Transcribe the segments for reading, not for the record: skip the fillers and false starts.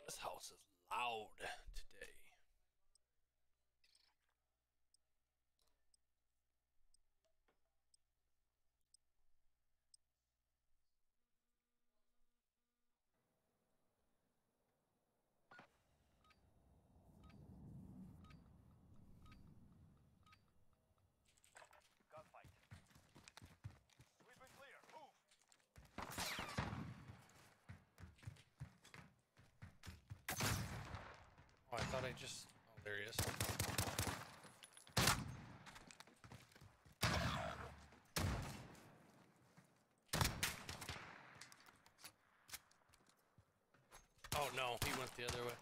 This house is loud today. Gunfight. Sweep and clear. Move. Oh, I thought I just... Oh, there he is. Oh no, he went the other way.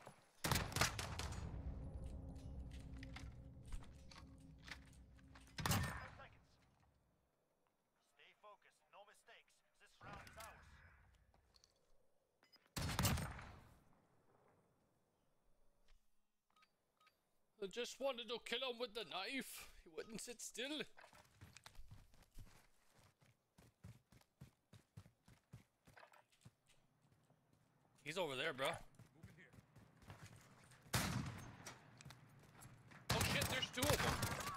10 seconds. Stay focused. No mistakes. This round is ours. I just wanted to kill him with the knife. He wouldn't sit still. He's over there, bro. Moving here. Oh shit, there's two of them.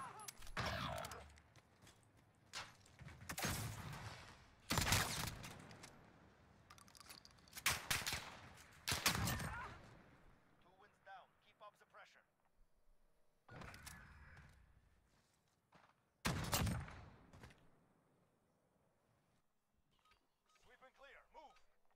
Two wins down. Keep up the pressure. Sweep and clear. Move.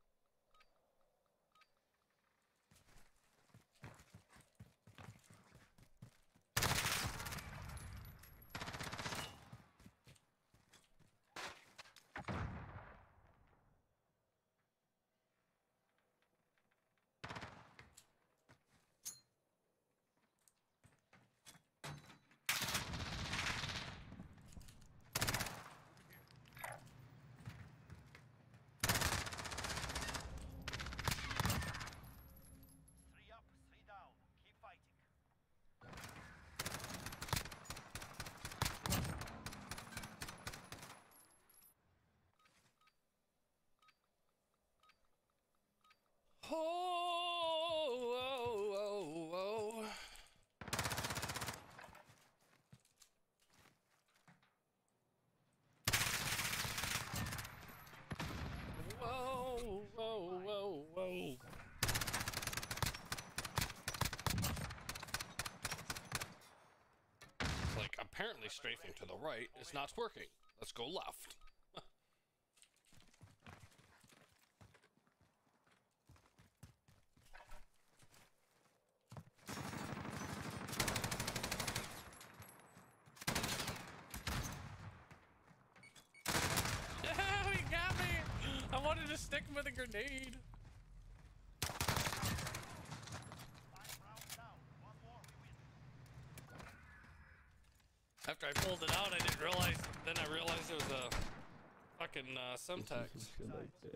Three up, three down. Keep fighting. Oh, oh, oh, oh. Whoa, whoa, whoa, whoa. Like, apparently strafing to the right is not working. Let's go left. Yeah, he got me! I wanted to stick him with a grenade. 5 rounds down. One more, we win. After I pulled it out, I didn't realize. Then I realized it was a fucking Semtex. This is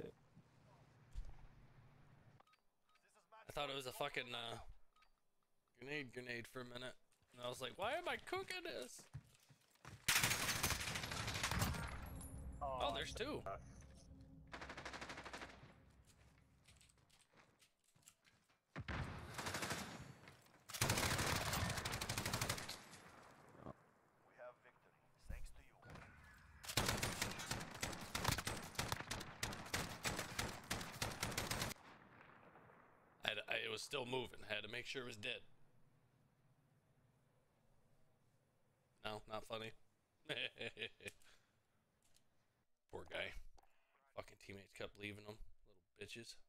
I thought it was a fucking grenade for a minute. And I was like, why am I cooking this? Oh, there's two. We have victory. Thanks to you. It was still moving. I had to make sure it was dead. No, not funny. Poor guy. Fucking teammates kept leaving him. Little bitches.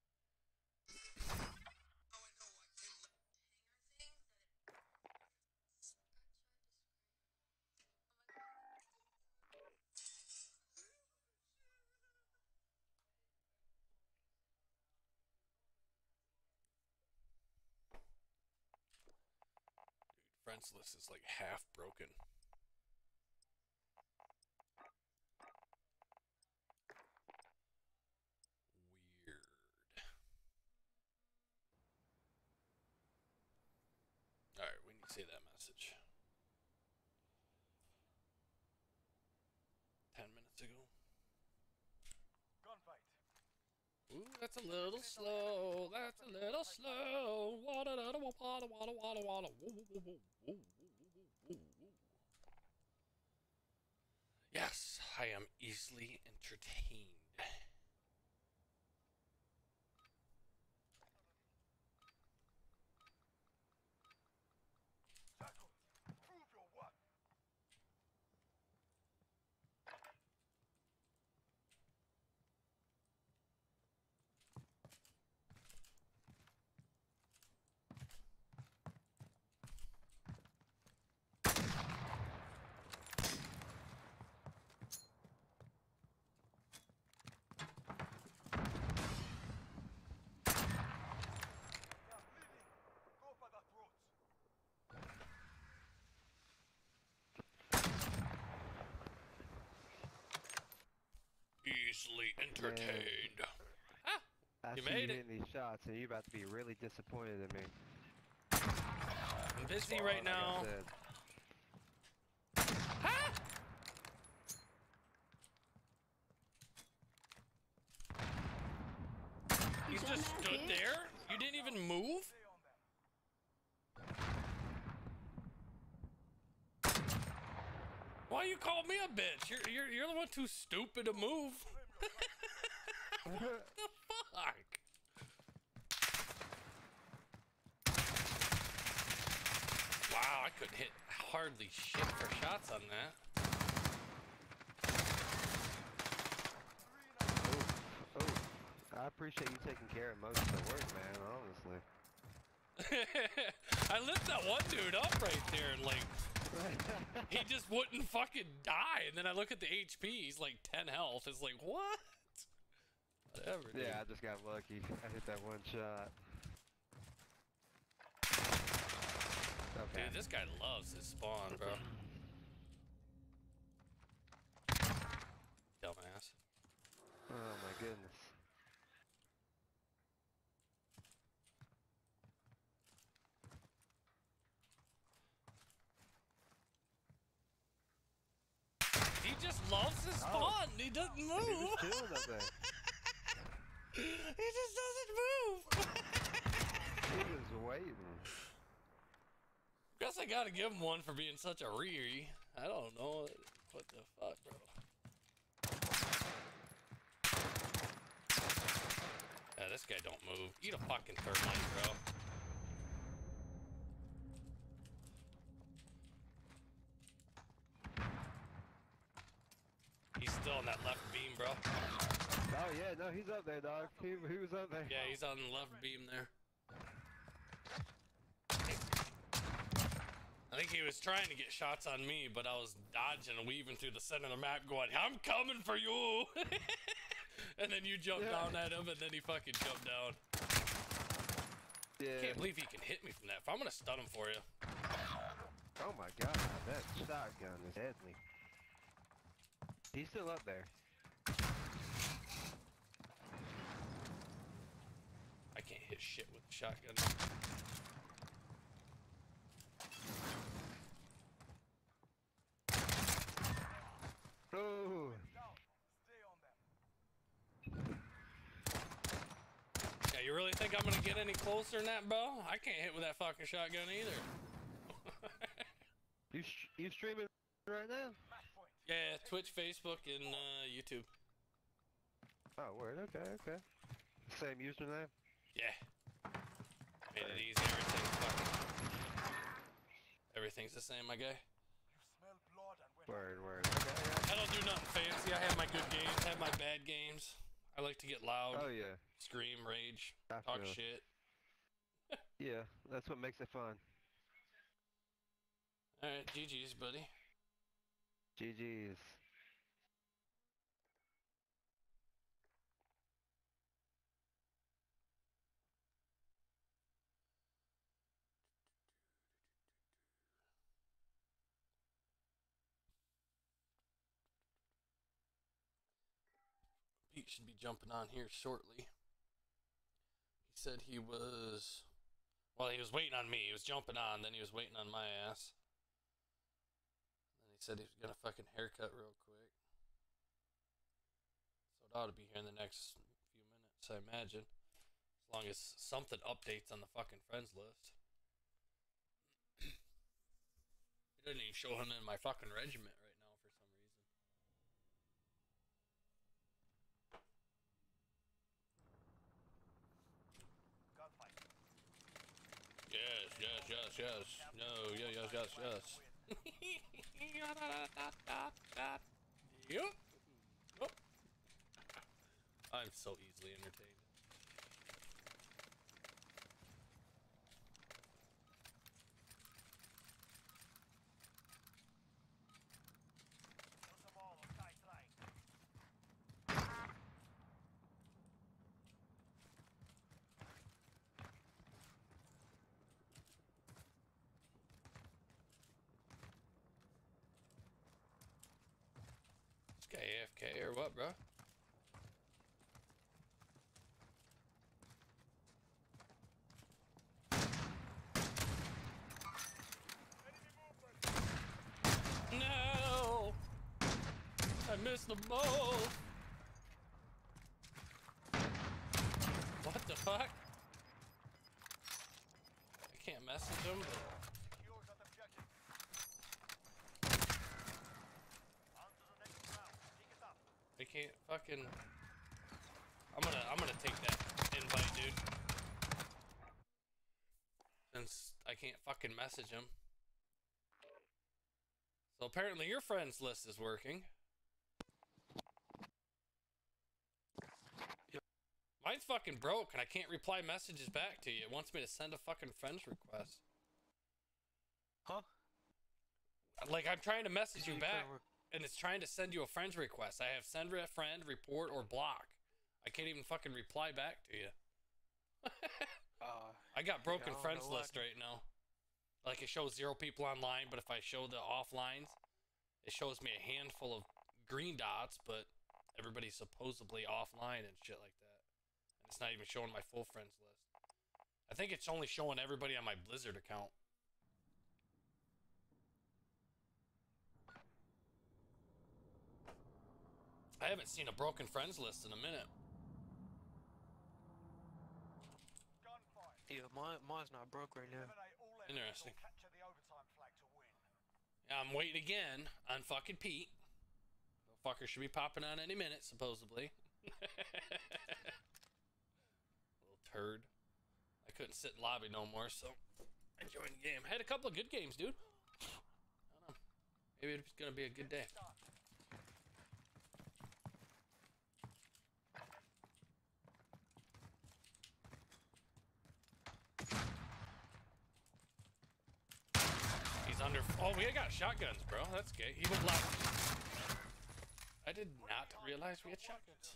Friends list is like half broken. Weird. Alright, we need to say that message. 10 minutes ago. Gunfight. Ooh, that's a little slow. That's a little slow. Wada wada wada wada wada wada. Yes, I am easily entertained. Shackles, prove your worth. They are bleeding. Go by the throats. Easily entertained. Ah, I you see made you it. hitting these shots, and you're about to be really disappointed in me. I'm busy right Like I now. said. Ah! You just stood there? You didn't even move? Stay on them. Why you call me a bitch? You're the one too stupid to move. What the fuck? Wow, I couldn't hit hardly shit for shots on that. I appreciate you taking care of most of the work, man, honestly. I lit that one dude up right there and like he just wouldn't fucking die, and then I look at the HP, he's like 10 health. It's like, what? Whatever, dude. Yeah, I just got lucky. I hit that one shot. Okay. Dude, this guy loves his spawn, bro. Dumbass. Oh my goodness. He just loves his spawn. He doesn't He move. was chilling up there. He just doesn't move. He was waiting. Guess I gotta give him one for being such a reary. I don't know. What the fuck, bro? Yeah, this guy don't move. Eat a fucking thermite, bro. He's still on that left beam, bro. Oh yeah, no, he's up there, dog. He was up there. Yeah, he's on the left beam there. I think he was trying to get shots on me, but I was dodging and weaving through the center of the map going, I'm coming for you! And then you jumped down at him, and then he fucking jumped down. Yeah. Can't believe he can hit me from that. I'm gonna stun him for you. Oh my god, that shotgun is deadly. He's still up there. I can't hit shit with the shotgun. Oh. Down. Stay on them. Yeah, you really think I'm gonna get any closer than that, bro? I can't hit with that fucking shotgun either. You streaming right now? Match point. Yeah, Twitch, Facebook, and YouTube. Oh, word. Okay, okay. Same username. Yeah. Made it easy. Everything's the same, my guy. You smell blood and we're Word. Okay. I don't do nothing fancy. I have my good games, have my bad games. I like to get loud, Oh yeah. scream, rage, I talk feel it. shit. Yeah, that's what makes it fun. Alright, GG's, buddy. GG's. Pete should be jumping on here shortly. He said he was... Well, he was waiting on me. He was jumping on, then he was waiting on my ass. Then he said he was gonna fucking haircut real quick. So it ought to be here in the next few minutes. So I imagine. As long as something updates on the fucking friends list. It doesn't even show him in my fucking regiment right now for some reason. Gunfightz. Yes, yes, yes, yes. No, yeah, yes, yes, yes. Yup. Yup. I'm so easily entertained. Put them all on tight line. This guy AFK or what, bro? No! I missed the ball! What the fuck? I can't message him, but... Secure that objective. On to the next round. Pick it up. I can't fucking... I'm gonna take that invite, dude. Since I can't fucking message him. So apparently your friends list is working. Yep. Mine's fucking broke and I can't reply messages back to you. It wants me to send a fucking friends request. Huh? Like I'm trying to message you You back couldn't and it's trying to send you a friends request. I have send a friend, report, or block. I can't even fucking reply back to you. I got broken I don't friends know why. list right now. Like it shows 0 people online, but if I show the offlines, it shows me a handful of green dots, but everybody's supposedly offline and shit like that. And it's not even showing my full friends list. I think it's only showing everybody on my Blizzard account. I haven't seen a broken friends list in a minute. Gunfight. Yeah, mine's not broke right now. Eliminate all enemies Interesting. or capture the overtime flag to win. I'm waiting again on fucking Pete. The fucker should be popping on any minute, supposedly. Little turd. I couldn't sit in lobby no more, so I joined the game. Had a couple of good games, dude. I don't know. Maybe it's gonna be a good day. Start. He's under. Oh, we got shotguns, bro. That's gay. He went left. I did not realize we had shotguns.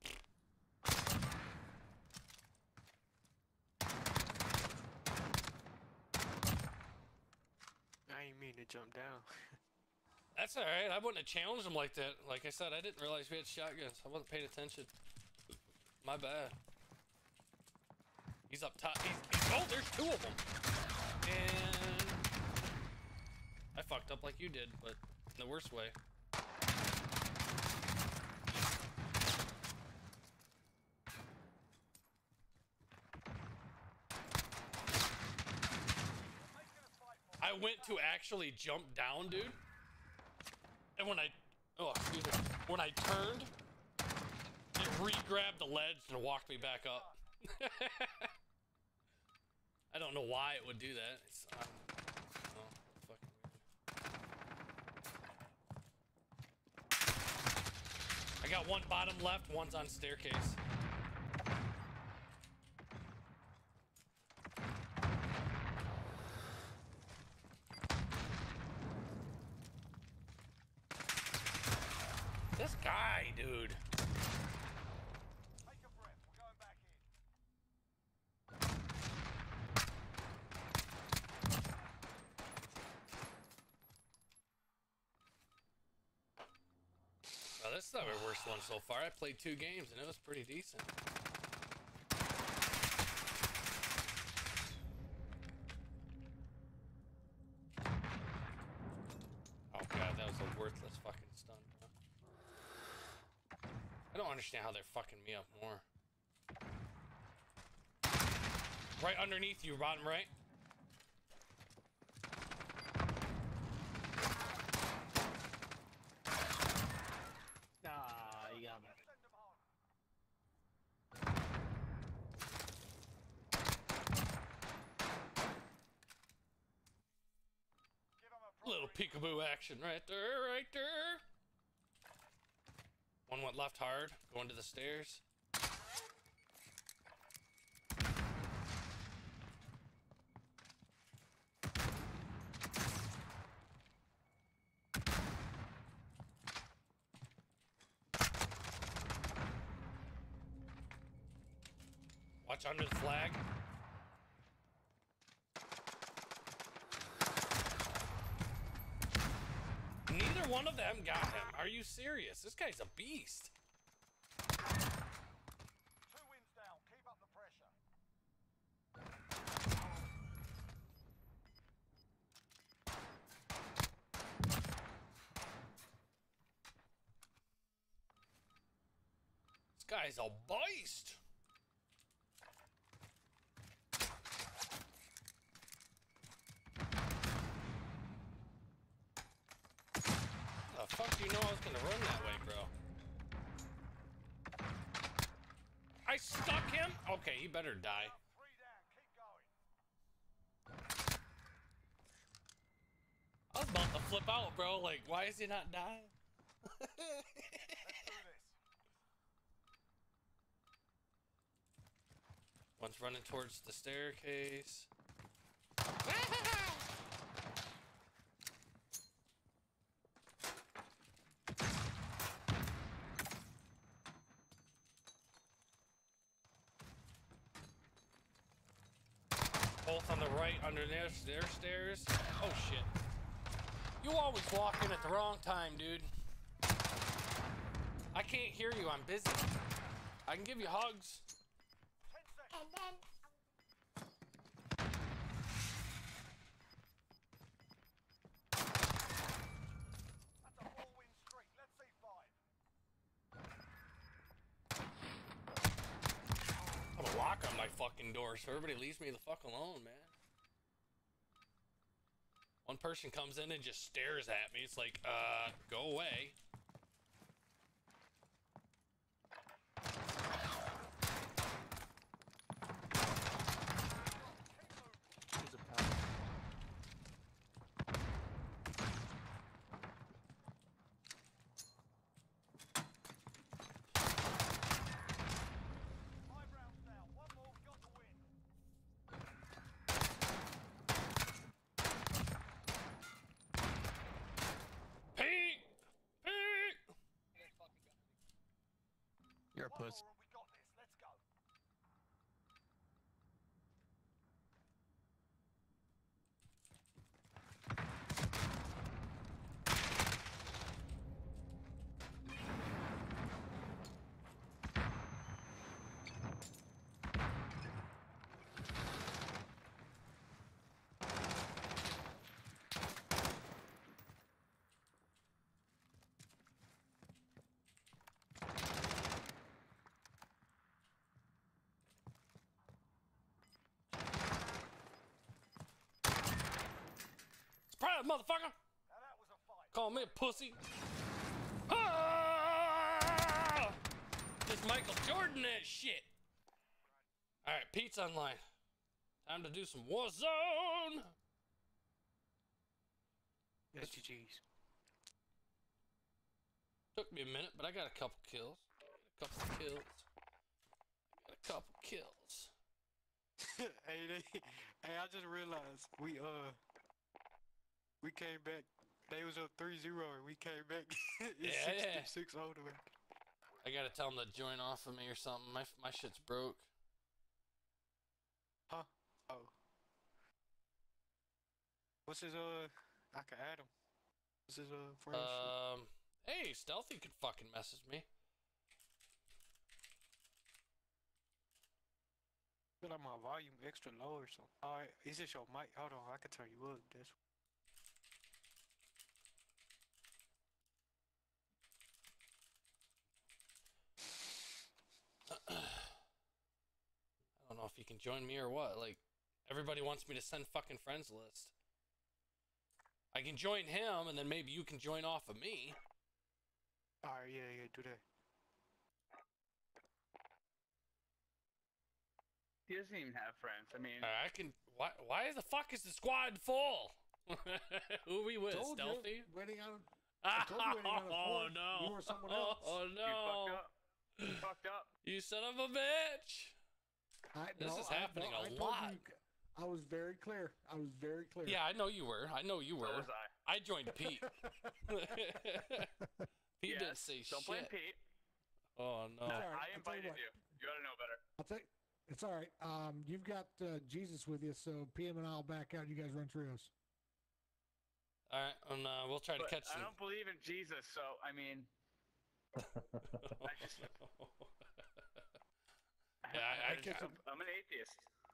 I ain't mean to jump down. That's all right. I wouldn't have challenged him like that. Like I said, I didn't realize we had shotguns. I wasn't paying attention. My bad. He's up top. Oh, there's 2 of them. And I fucked up like you did, but in the worst way. I went to actually jump down, dude. And when I turned, it re-grabbed the ledge and walked me back up. I don't know why it would do that. It's fucking weird. I got one bottom left, one's on staircase. This guy, dude. Take a breath. We're going back in. Well, this is not my worst one so far. I played 2 games and it was pretty decent. Oh god, that was a worthless fucking stun, bro. I don't understand how they're fucking me up more. Right underneath you, bottom right. Ah, you got me. Send them home. Give them a proper Little peekaboo action right there, right there. One went left hard, going to the stairs. Watch under the flag. Neither one of them got him. Are you serious? This guy's a beast. 2 wins down. Keep up the pressure. This guy's a beast. The fuck do you know I was gonna run that way, bro? I stuck him? Okay, he better die. 3 down. Keep going. I was about to flip out, bro. Like, why is he not dying? Let's do this. One's running towards the staircase. Both on the right, under their stairs. Oh shit. You always walk in at the wrong time, dude. I can't hear you, I'm busy. I can give you hugs. 10 seconds. That's a 4-win streak. Let's see 5. I'm gonna lock on my fucking door so everybody leaves me the fuck alone, man. One person comes in and just stares at me. It's like, go away. There's a power. Five rounds down. One more. We got to win. Pete! Pete! You're a One puss. more and we got this. Let's go. Surprise, motherfucker! Now that was a fight. Call me a pussy. Ah! Just Michael Jordan that shit. Alright, Pete's online. Time to do some Warzone! SGGs. Took me a minute, but I got a couple kills. Got a couple kills. Hey, I just realized we came back. They was up 3-0 and we came back. It's Yeah. 6-0 to it. I gotta tell him to join off of me or something. My shit's broke. Huh? Oh. What's his I can add him. What's his friend shit? Hey, Stealthy could fucking message me. Feel like my volume extra low or something. Alright, is this your mic? Hold on, I can turn you up. That's can join me or what? Like, everybody wants me to send fucking friends list. I can join him, and then maybe you can join off of me. Alright, yeah, do that. He doesn't even have friends. I mean, I can. Why the fuck is the squad full? Who are we with? Told you, Stealthy? waiting on. I told you waiting on a Oh fourth. no! You or someone else. Oh you no! fucked up. You fucked up. You son of a bitch! This is happening a told lot. you, I was very clear. I was very clear. Yeah, I know you were. I know you So were. was I. I joined Pete. He didn't Yes, say don't blame shit. Pete. Oh no! It's all right. I I'll tell you invited what. you. You ought to know better. I'll tell you, it's all right. You've got Jesus with you, so PM and I'll back out. You guys run trios. All right, and we'll try to But catch I some. don't believe in Jesus, so I mean, I'm an atheist.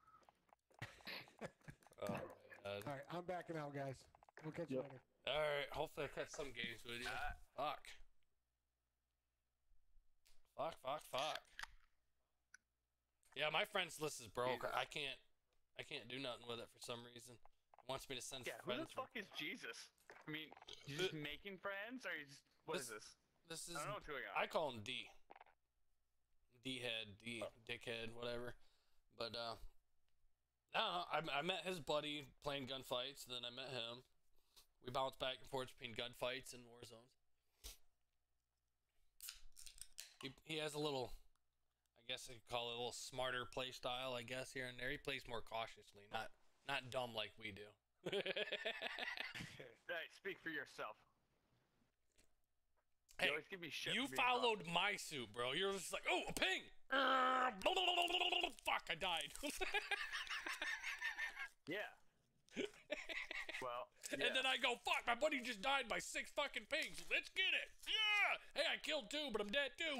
Oh my god! All right, I'm backing out, guys. We'll catch you later. All right, hopefully I catch some games with you. Fuck. Yeah, my friends list is broke. Jesus. I can't do nothing with it for some reason. It wants me to send Yeah, who the friends. fuck is Jesus? I mean, you just making friends, or you just, what is this? This is. I don't know what's going on. I call him D. D-head, dickhead, whatever. But no, I met his buddy playing Gunfightz. Then I met him. We bounced back and forth between Gunfightz and Warzones. He has a little, I guess I could call it a little smarter play style, I guess, here and there. He plays more cautiously, not dumb like we do. Hey, speak for yourself. Hey, you always give me shit you for being followed my suit, bro. You're just like, oh, a ping! Fuck, I died. Yeah. Well, And then I go, fuck, my buddy just died by 6 fucking pigs. Let's get it. Yeah! Hey, I killed 2, but I'm dead too.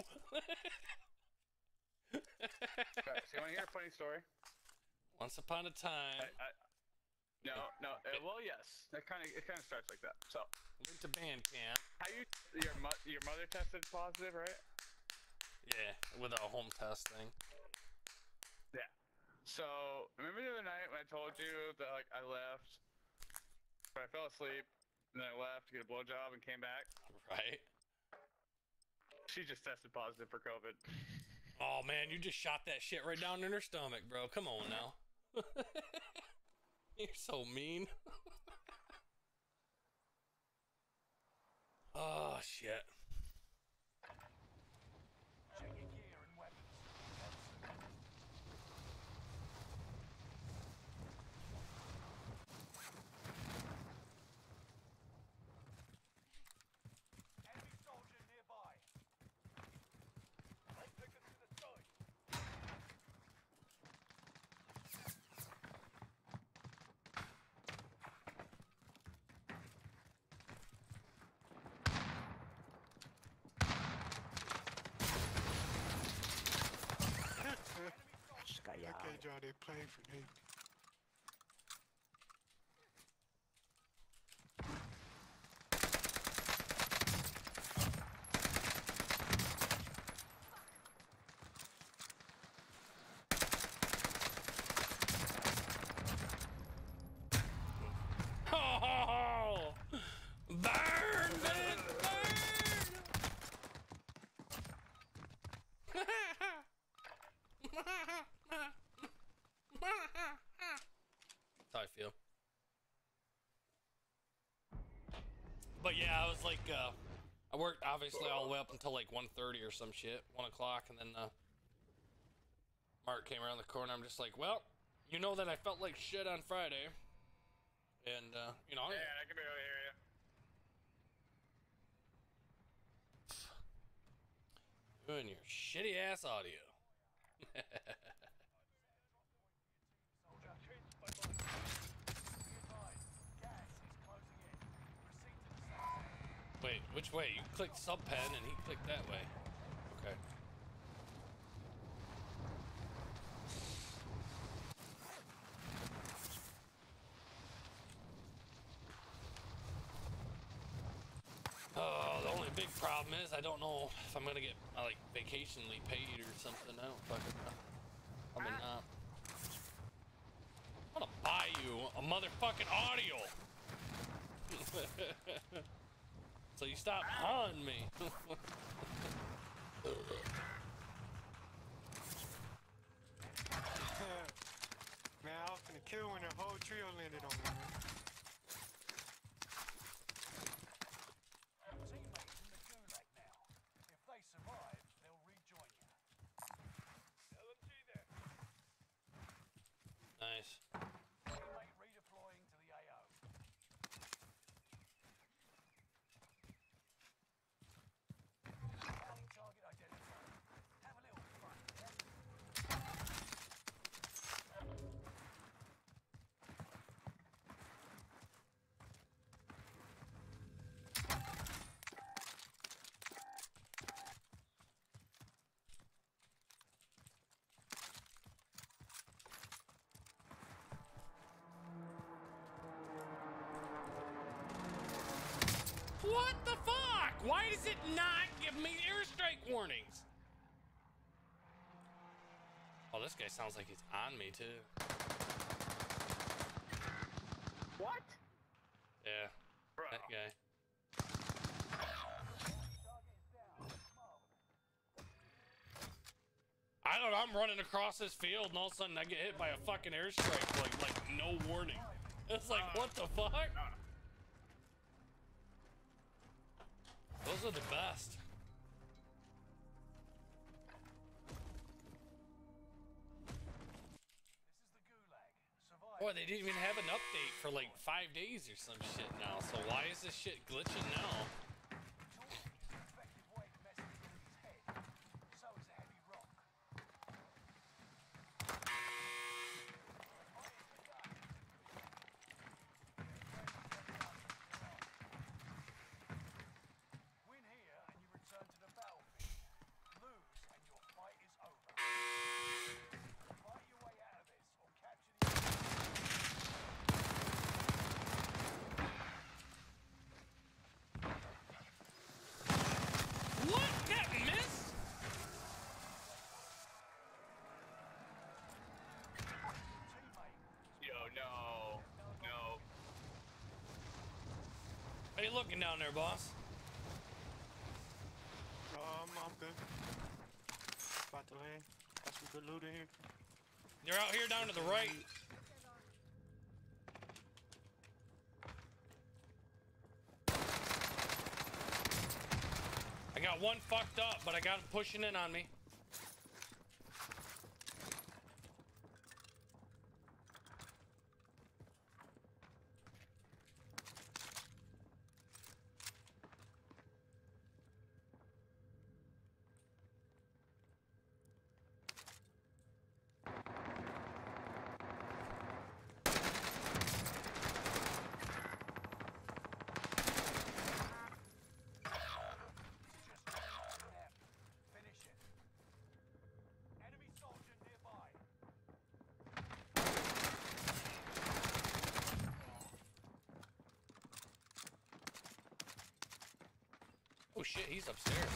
So you want to hear a funny story? Once upon a time, No. Well, yes. It kind of starts like that. So, went to band camp. how your mother tested positive, right? Yeah, with a home test thing. Yeah. So, remember the other night when I told you that like I left, I fell asleep, and then I left to get a blowjob and came back? Right? She just tested positive for COVID. Oh, man, you just shot that shit right down in her stomach, bro. Come on now. You're so mean. Oh, shit. Check your gear and weapons. Enemy soldier nearby. Take us to the side. Okay, John, they playing for me. Oh, burn, man, burn! That's how I feel. But yeah, I was like, I worked obviously all the way up until like 1:30 or some shit, 1 o'clock, and then Mark came around the corner. I'm just like, well, you know that I felt like shit on Friday, and you know. Yeah, I can barely hear you. Doing your shitty ass audio. Soldier, bye bye. Be advised, gas is closing in. Proceed to the south. Wait, which way? You clicked sub pen and he clicked that way. Okay. Oh, the only big problem is I don't know if I'm gonna get like vacation leave paid or something. I don't fucking know. Probably not. you a motherfucking audio. So you stop on me. Man, I was finna kill when the whole trio landed on me, man. Your teammates in the gulag now. If they survive, they'll rejoin you. LMG there. Nice. Teammate redeploying to the AO. Counting target identified. Have a little fun, yeah? What the fuck? Why does it not give me airstrike warnings? Oh, this guy sounds like he's on me too. What? Yeah, Bro. that guy. I don't know, I'm running across this field and all of a sudden I get hit by a fucking airstrike, like no warning. It's like, what the fuck? Those are the best. This is the gulag. Survive. Boy, they didn't even have an update for like 5 days or some shit now. So why is this shit glitching now? Effective weight messes with his head. So is a heavy rock. Win here and you return to the battlefield. Lose and your fight is over. Fight your way out of this or capture the What? That missed? teammate. Yo, no. No. How you looking down there, boss? I'm good. About to land. Got some good loot in here. You're out here down to the right. I got one fucked up, but I got him pushing in on me. Finish it. Enemy soldier nearby. Oh shit, he's upstairs.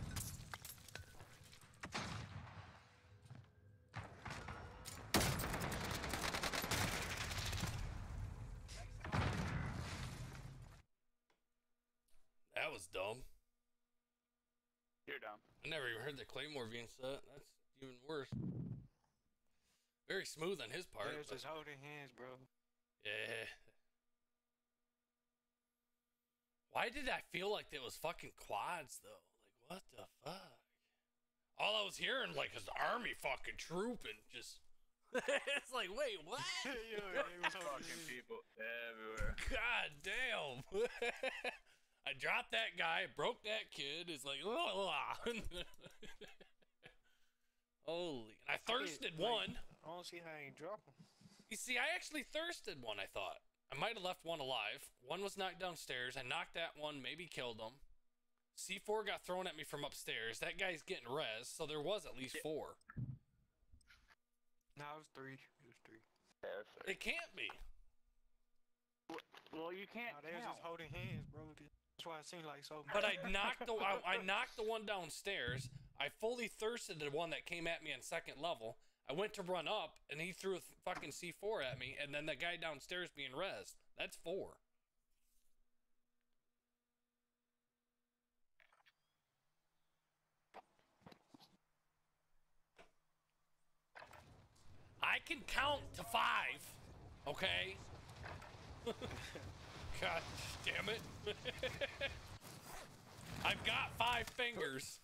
That was dumb. You're dumb. I never even heard the Claymore being set. That's even worse. Very smooth on his part. There's but- just holding hands, bro. Yeah. Why did I feel like it was fucking quads though? Like what the fuck? All I was hearing like is the army fucking trooping. Just it's like wait what? Yo, they was holding Fucking hands. people everywhere. God damn. I dropped that guy, broke that kid. It's like holy. And I thirsted Like, one. I don't see how I ain't dropping. You see, I actually thirsted one, I thought. I might have left one alive. One was knocked downstairs. I knocked that one, maybe killed him. C4 got thrown at me from upstairs. That guy's getting res, so there was at least 4. No, it was 3. It was 3. Yeah, It can't be. well, you can't. No, they was just holding hands, bro. That's why it seemed like so. But I knocked the one downstairs. I fully thirsted the one that came at me on second level. I went to run up, and he threw a fucking C4 at me, and then the guy downstairs being rezzed. That's 4. I can count to 5, okay? God damn it. I've got 5 fingers.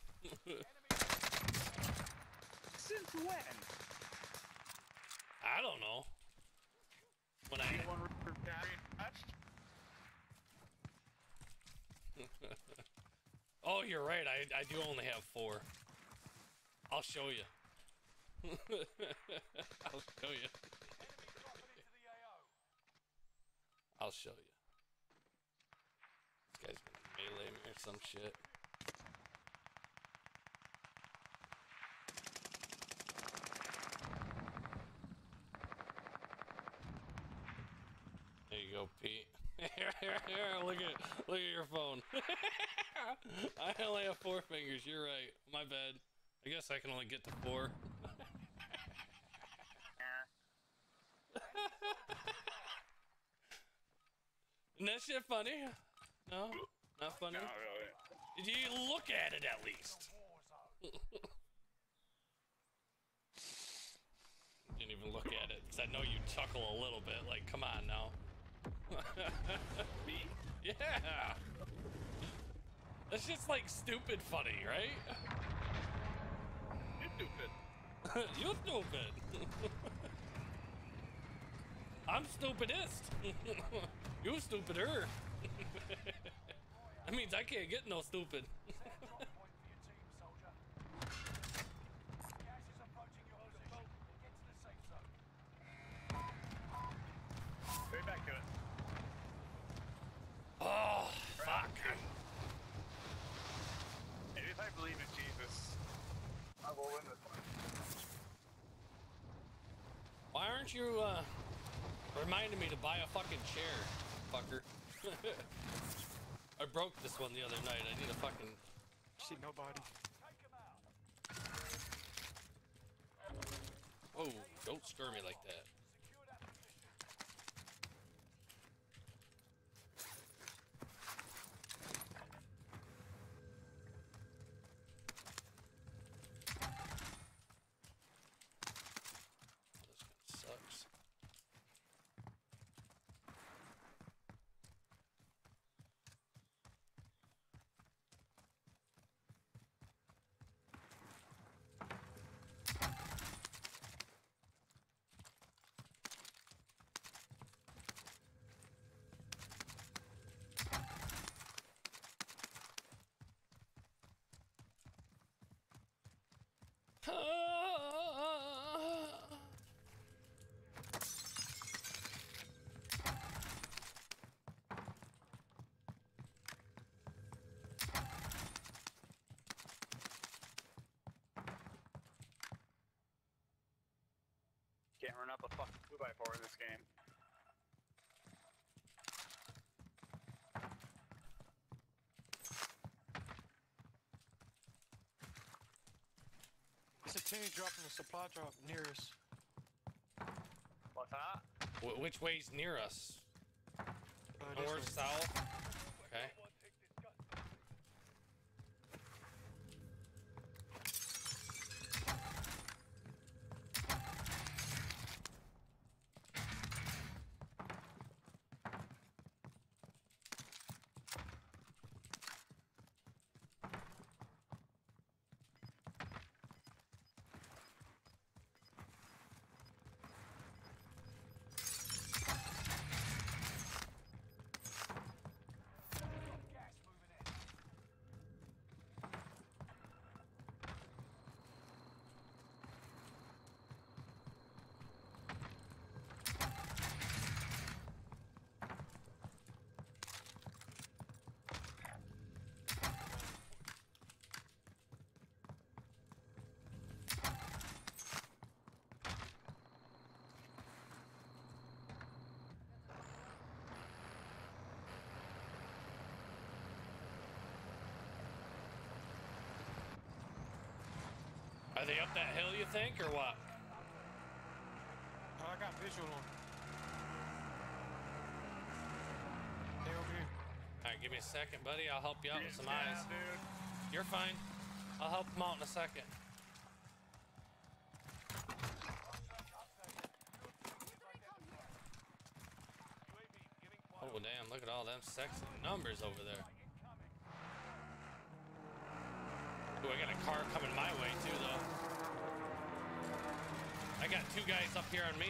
Since when? I don't know. When I... Oh, you're right. I do only have 4. I'll show you. I'll show you. I'll show you. This guy's gonna melee me or some shit. There you go, Pete. Look at your phone. I only have 4 fingers. You're right. My bad. I guess I can only get to 4. Isn't that shit funny? No? Not funny? Not really. Did you look at it at least? Didn't even look at it, because I know you chuckle a little bit. Like, come on now. Me? Yeah! That's just like stupid funny, right? You're stupid. You're stupid. I'm stupidest. You stupider. That means I can't get no stupid. Right back to it. Oh, fuck. Maybe if I believe in Jesus, I will win this one. Why aren't you, reminding me to buy a fucking chair, fucker? I broke this one the other night. I need a fucking... See nobody. Oh, don't stir me like that. This gun sucks. Can't run up a fucking 2x4 in this game. It's a team dropping a supply drop near us. What's that? Which way's near us? This North, way. south? Okay. Are they up that hill, you think, or what? I got visual on. Stay over here. Alright, give me a second, buddy. I'll help you out with some Yeah, eyes. dude. You're fine. I'll help him out in a second. Oh damn, look at all them sexy numbers over there. Ooh, I got a car coming my way too though. I got two guys up here on me.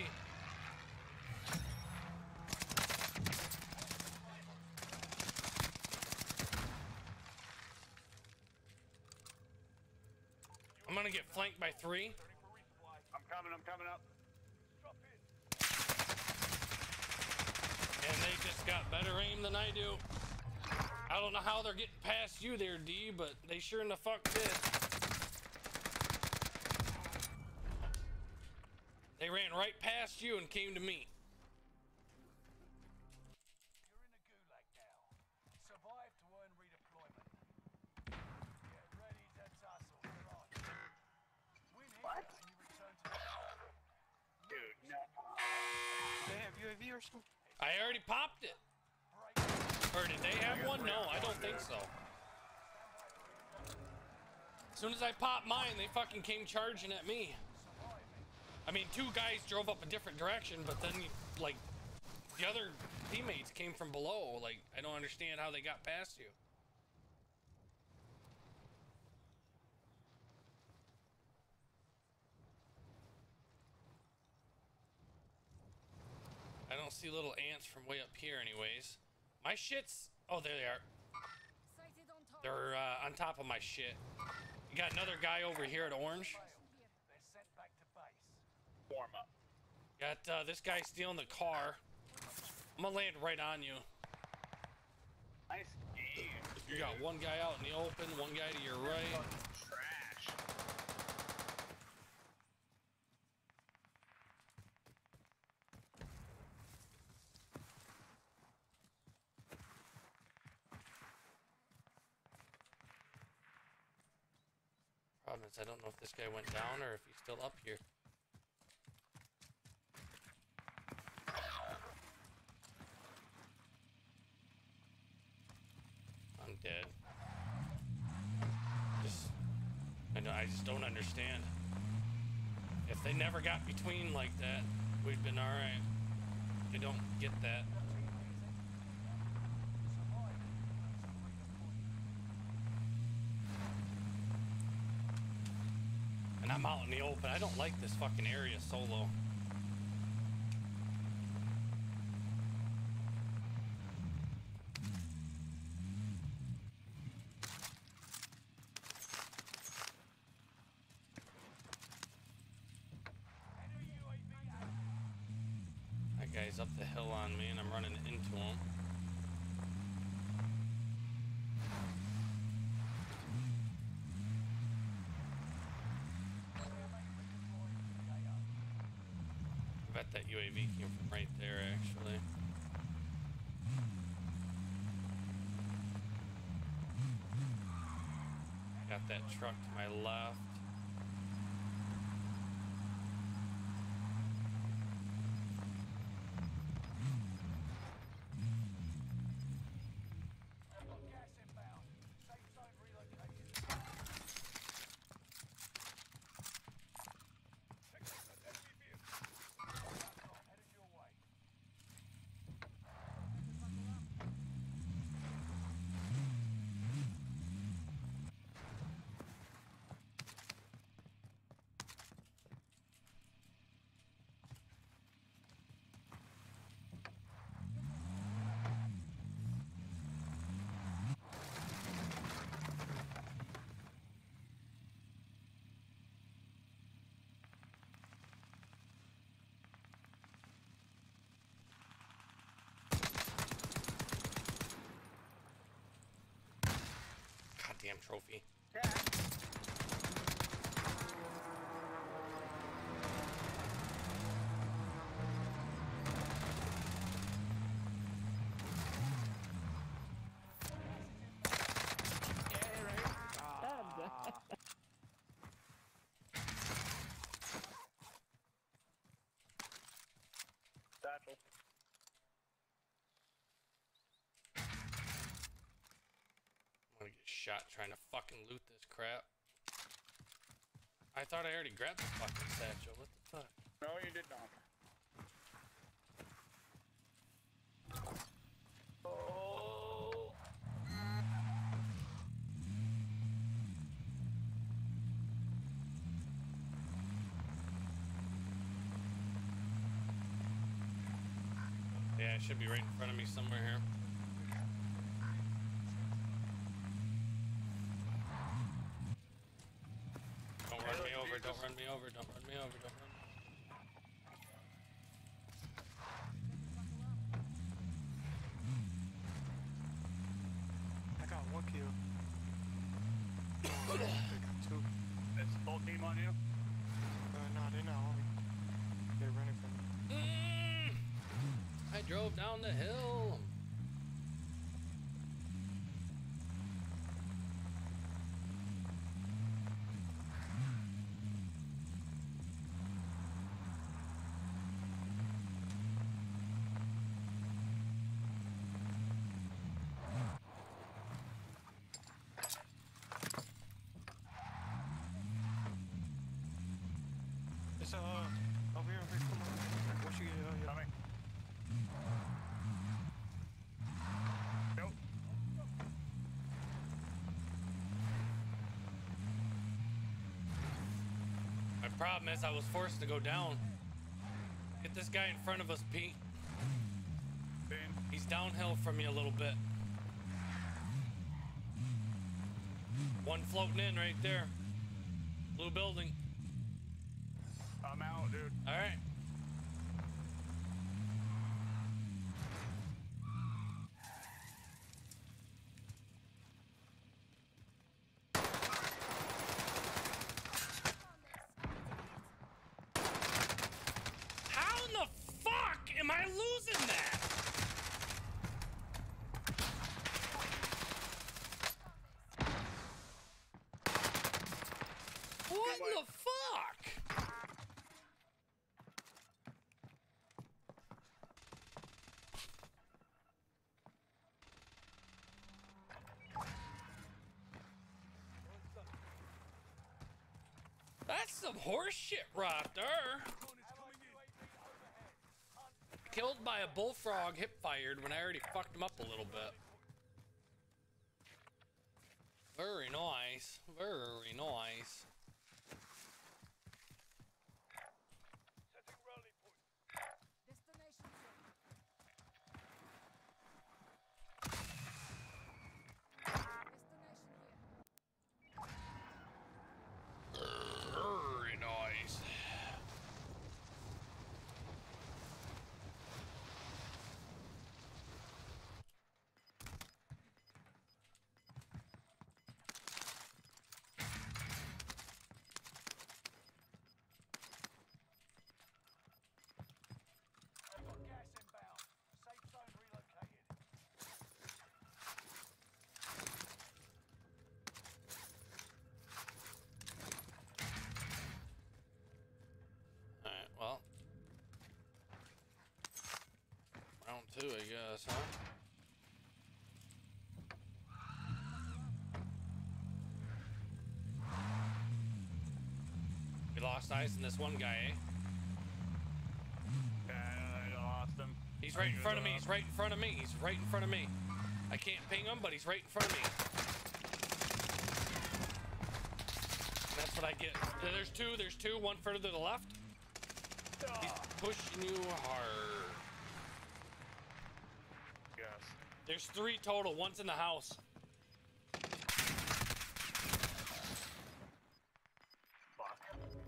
I'm gonna get flanked by 3. I'm coming up. And they just got better aim than I do. I don't know how they're getting past you there, D, but they sure in the fuck did. They ran right past you and came to me. You're in the gulag now. Survive to earn redeployment. Get ready to tussle. You're on. Win here and you return to the battlefield. Dude, no. They have UAV or something? I already popped it. Or did they have one? No, I don't think so. As soon as I popped mine, they fucking came charging at me. I mean, 2 guys drove up a different direction, but then, like, the other teammates came from below. Like, I don't understand how they got past you. I don't see little ants from way up here anyways. My shit's... Oh, there they are. They're on top of my shit. You got another guy over here at orange. They're sent back to base. Warm up. Got this guy stealing the car. I'm gonna land right on you. Nice game. You got one guy out in the open, one guy to your right. Trash. Problem is, I don't know if this guy went down or if he's still up here. I'm dead. I just don't understand. If they never got between like that, we'd been alright. They don't get that. And I'm out in the open. I don't like this fucking area solo. That guy's up the hill on me and I'm running into him. I bet that UAV came from right there, actually. Got that truck to my left. Gas inbound. Safe zone relocated. Headed your way. Goddamn trophy. shot trying to fucking loot this crap. I thought I already grabbed the fucking satchel. What the fuck? No, you did not. Oh. Yeah, it should be right in front of me somewhere here. Don't run me over, don't run me over, don't run me over, don't run me. I got 1 kill. I got 2. It's the whole team on you? No, they're not on me. They're running from me. I drove down the hill. It's over here, come on. Once you get here. Coming. Nope. My problem is I was forced to go down. Get this guy in front of us, Pete. Been. He's downhill from me a little bit. One floating in right there. Blue building. I'm out, dude. All right. How in the fuck am I losing that? What in the fuck? That's some horse shit right there. Killed by a bullfrog hip fired when I already fucked him up a little bit. Very nice. Very nice. Setting rally point. Destination set. Destination here. Very nice. I've got gas inbound. Safe zone relocated. Alright, well. Round 2, I guess, huh? We lost eyes in this one guy, eh? Yeah, I lost him. He's right in front of me, he's right in front of me, he's right in front of me. I can't ping him, but he's right in front of me. That's what I get. There's two, one further to the left. He's pushing you hard. Yes. There's 3 total, one's in the house. Fuck.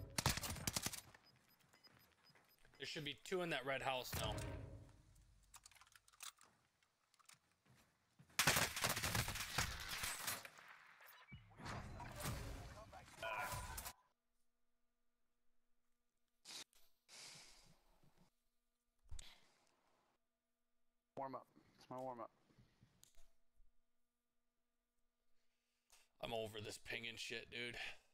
There should be 2 in that red house now. Warm up. It's my warm up. I'm over this pinging shit, dude.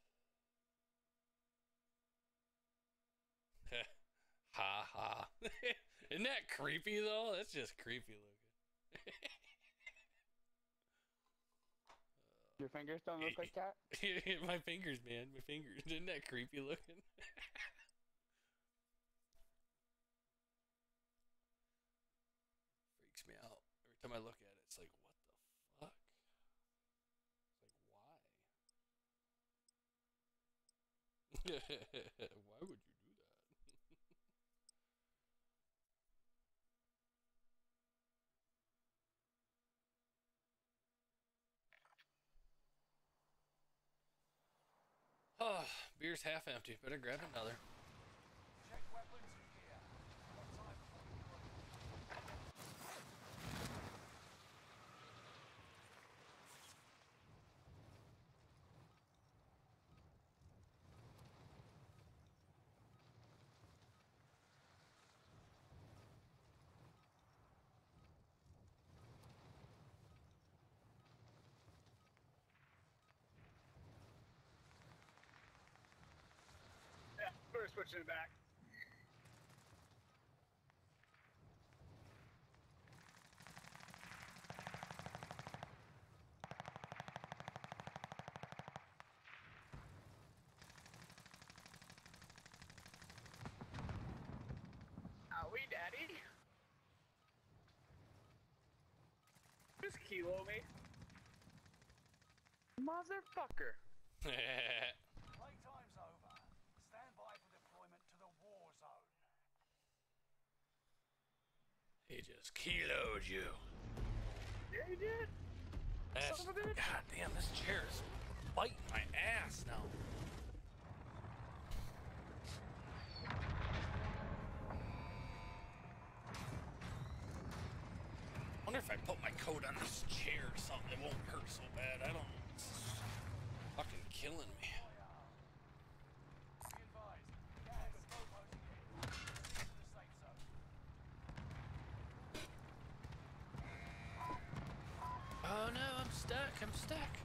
Ha ha. Isn't that creepy though? That's just creepy looking. Your fingers don't look like that? My fingers, man. My fingers. Isn't that creepy looking? Freaks me out. Every time I look at it, it's like, what the fuck? It's like, why? Why would you do that? Oh, beer's half empty. Better grab another. Check weapons and gear. Got time before you move. Yeah, we're switching it back. Owie, daddy. Just kilo me. Motherfucker. Playtime's over. Stand by for deployment to the war zone. He just kiloed you. Yeah, he did. That's, Son of a bitch. God damn, this chair is biting my ass now. I wonder if I put my coat on this chair or something, it won't hurt so bad. I don't know. It's fucking killing me. Be advised. Gas slow closing in. Get to the safe zone. Oh no, I'm stuck. I'm stuck.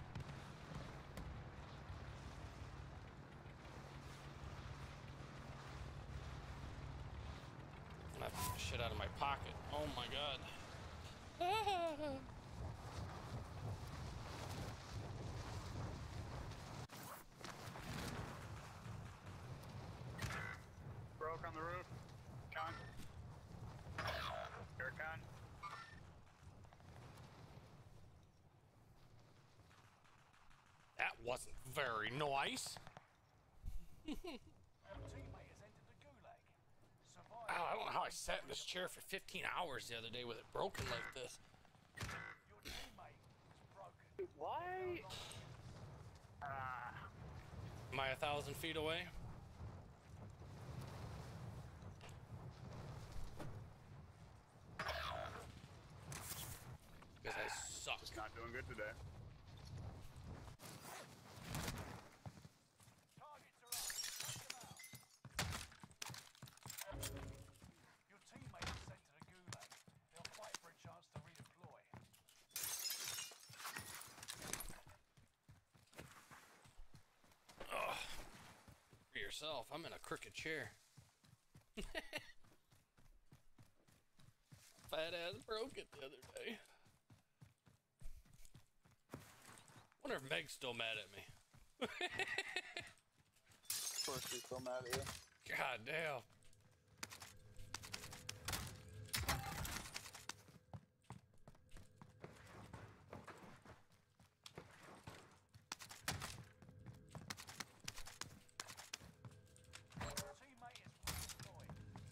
I'm gonna have to get the shit out of my pocket. Oh my god. Broke on the roof. Con. Air con. That wasn't very nice. Your teammate has entered the gulag. Survive. Ow, I don't know how I sat in this chair for 15 hours the other day with it broken like this. Your teammate was broken. Why? Am I 1,000 feet away? Because I suck. Just not doing good today. Targets are up. Take them out. Your teammate is sent to the gulag. They'll fight for a chance to redeploy. Ugh. For yourself, I'm in a crooked chair. Fat ass broke it the other day. Wonder if Meg's still mad at me. Of course, he's still mad at you. God damn. Your teammate is redeployed.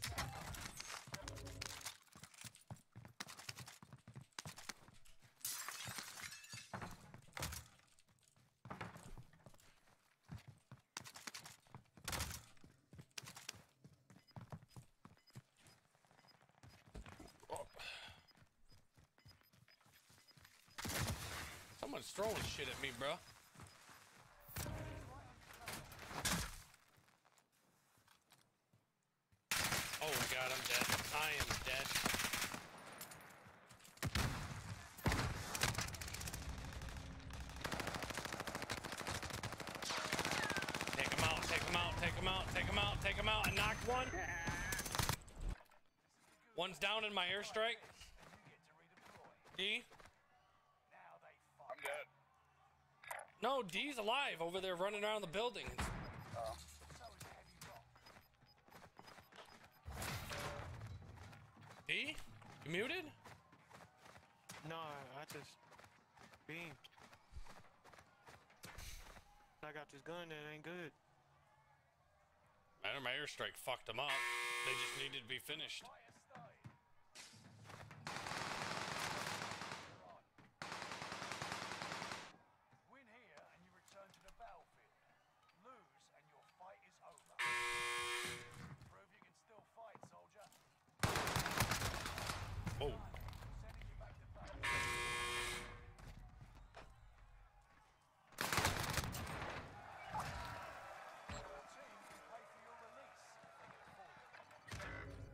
Someone's throwing shit at me, bro. Oh god, I'm dead. I am dead. Take him out, take him out, take him out, take him out, take him out. I knocked one. One's down in my airstrike. And you get to redeploy. D. Now they I'm fight. dead. D's alive over there running around the building. So is a heavy rock. D? You muted? No, I just beamed. I got this gun that ain't good. My airstrike fucked them up. They just needed to be finished. Fight has started. Win here and you return to the battlefield. Lose and your fight is over. Prove you can still fight, soldier. Oh. Sending you back to base. Your team can pay for your release if they can afford it.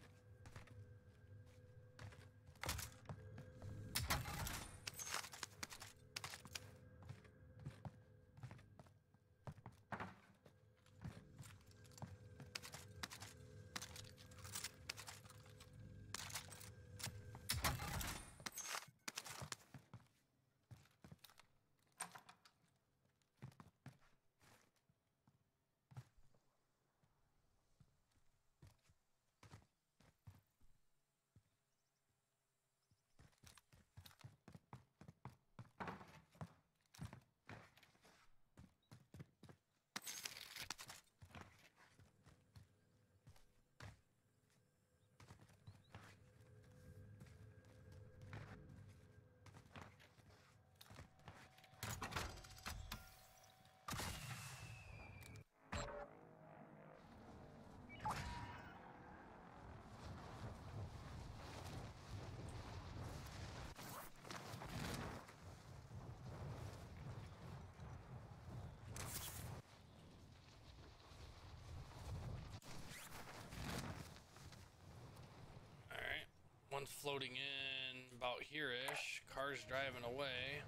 Alright. One's floating in about here-ish. Car's driving away.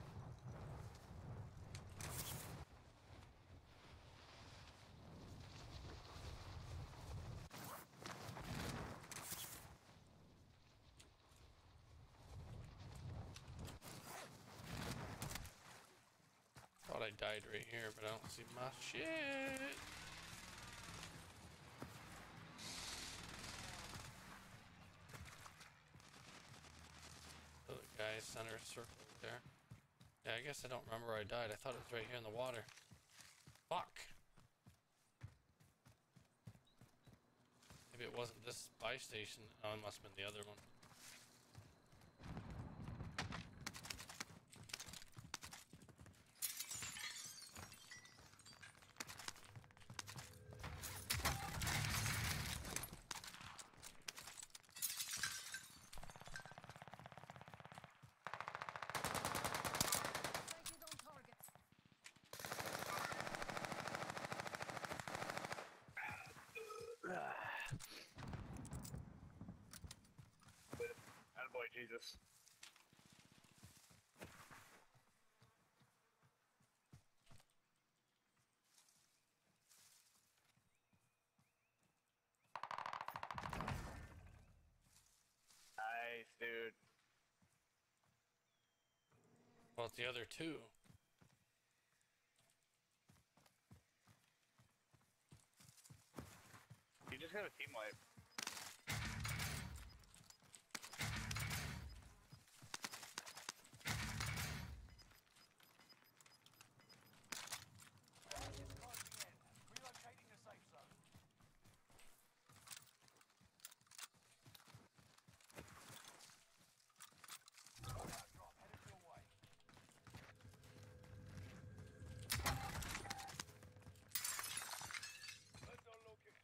Thought I died right here, but I don't see my shit. Other guy, center circle there. Yeah, I guess I don't remember where I died. I thought it was right here in the water. Fuck. Maybe it wasn't this buy station. Oh, it must have been the other one. Sighted on target. Attaboy, Jesus. Nice, dude. Well, it's the other two. You just got a team wipe. Gas is closing in. Relocating the safe zone. Drop headed your way. Let's unlock it.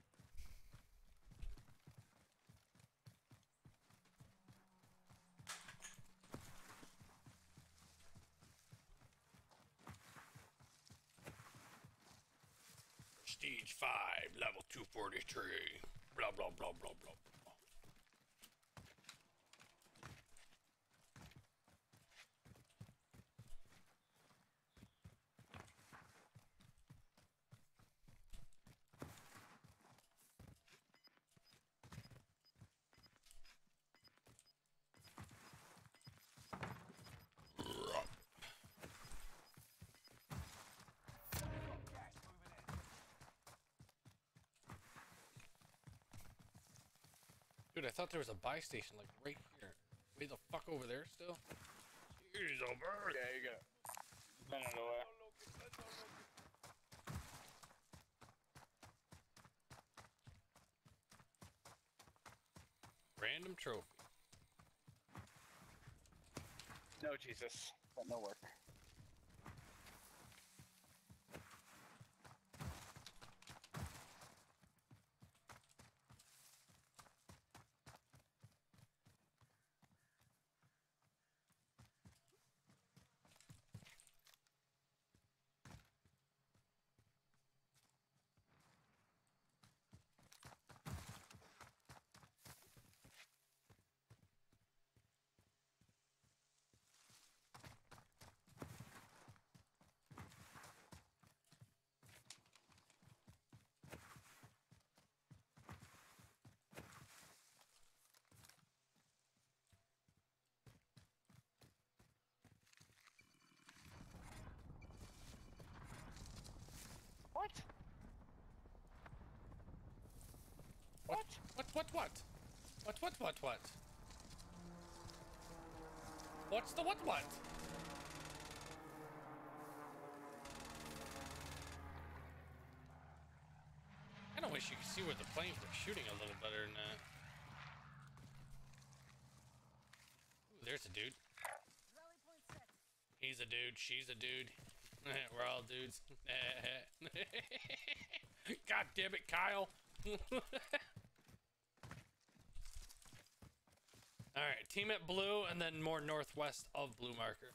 Prestige 5, level 243. Blah, blah, blah, blah, blah. Wait, I thought there was a buy station like right here. Way the fuck over there still? Jeez, Albert. Yeah, you go. Bend it away. Random trophy. No, Jesus. That no work. What? What? What? What's the what? I kinda wish you could see where the planes were shooting a little better than that. Ooh, there's a dude. Rally point set. He's a dude. She's a dude. We're all dudes. God damn it, Kyle. Alright, team at blue and then more northwest of blue marker.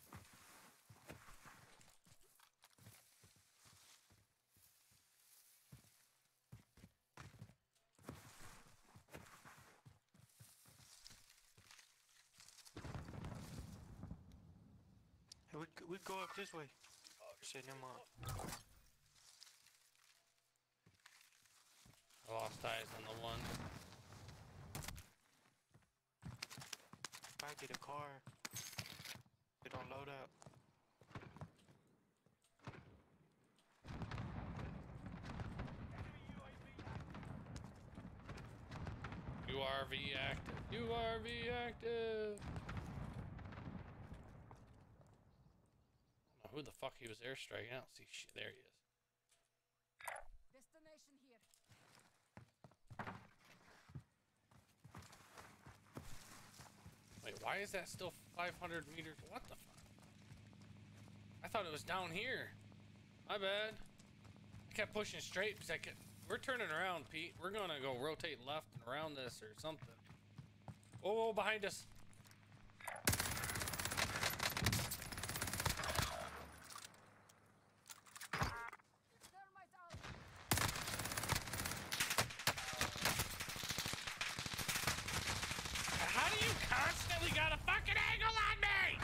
Hey, we go up this way. Oh shit, never mind. I lost eyes on the one. If I get a car, it don't load up. URV active. URV active. I don't know who the fuck he was airstriking. I don't see shit. There he is. Destination here. Wait, why is that still 500 meters? What the fuck? I thought it was down here. My bad. I kept pushing straight because we're turning around, Pete. We're gonna go rotate left and around this or something. Oh, behind us. Thermite out. How do you constantly got a fucking angle on me?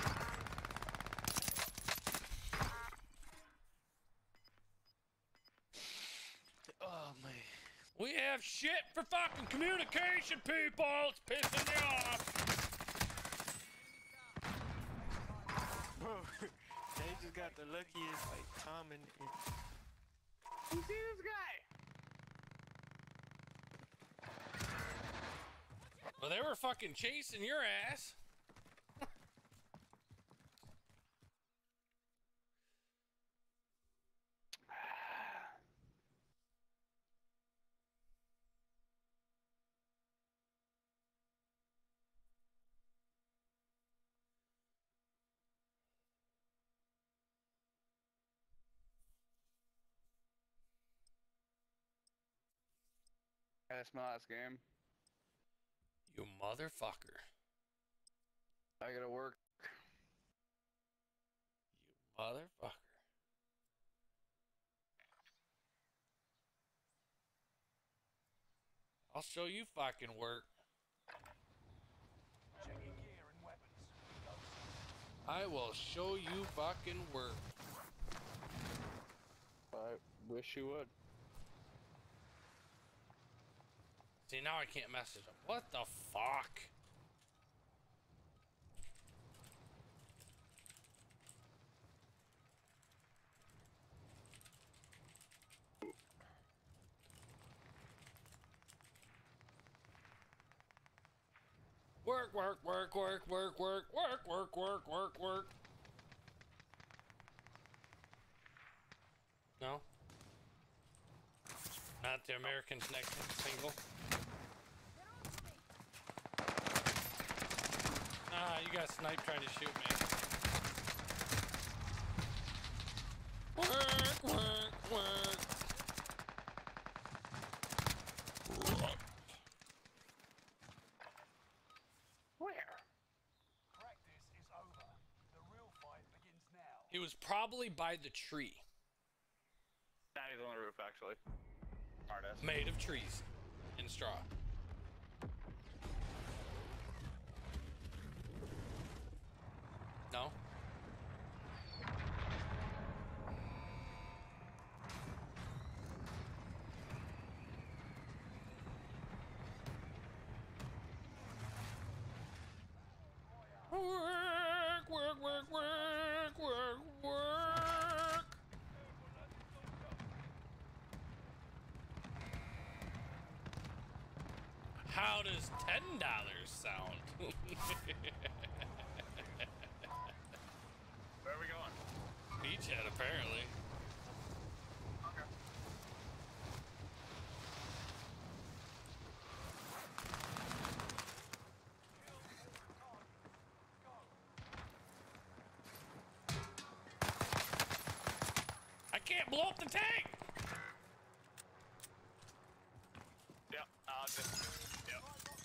Oh man. We have shit for fucking communication, people. It's pissing me off. Bro, they just got the luckiest like timing. You see this guy? Well, they were fucking chasing your ass. That's my last game. You motherfucker. I gotta work. You motherfucker. I'll show you fucking work. Check your gear and weapons. Go. I will show you fucking work. I wish you would. See, now I can't message them. What the fuck? work, work, work, work, work, work, work, work, work, work. No? Not the American Next single? They're on to me. Ah, you got sniped trying to shoot me. Work, work, work. Where? Practice is over. The real fight begins now. He was probably by the tree. Nah, he's on the roof, actually. Smartass. Made of trees and straw. No? Work, work, work, work, work, work. How does $10 sound? Where are we going? Beachhead, apparently. Okay. I can't blow up the tank! Yep, I'll just... Yep.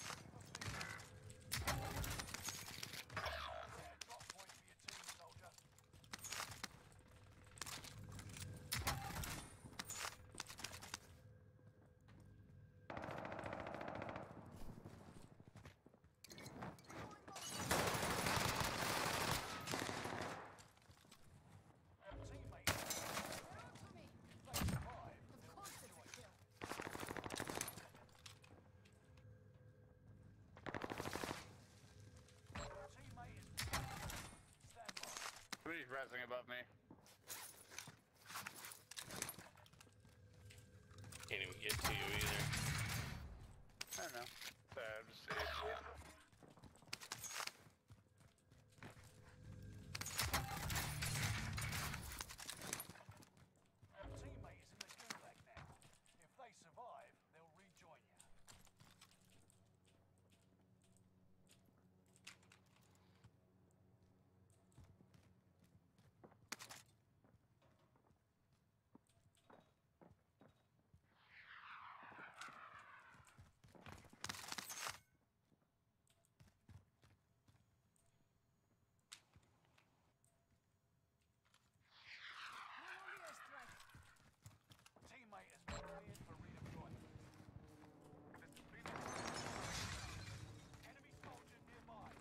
Drop point for your team, soldier. Teammate, They're on to me. they survive. Of course it's a kill. Teammate is stand by. Somebody's resting above me. Can't even get to you either. I don't know. Sorry, I'm just saying. Teammate is in the gulag now. If they survive, they'll rejoin you. No more airstrike. Teammate has been cleared for redeployment. Enemy soldier nearby.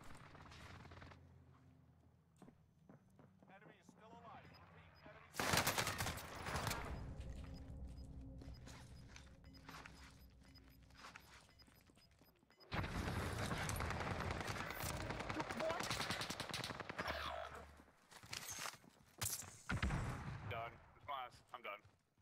Enemy is still alive. Repeat, enemy soldier. Done. Response. I'm done.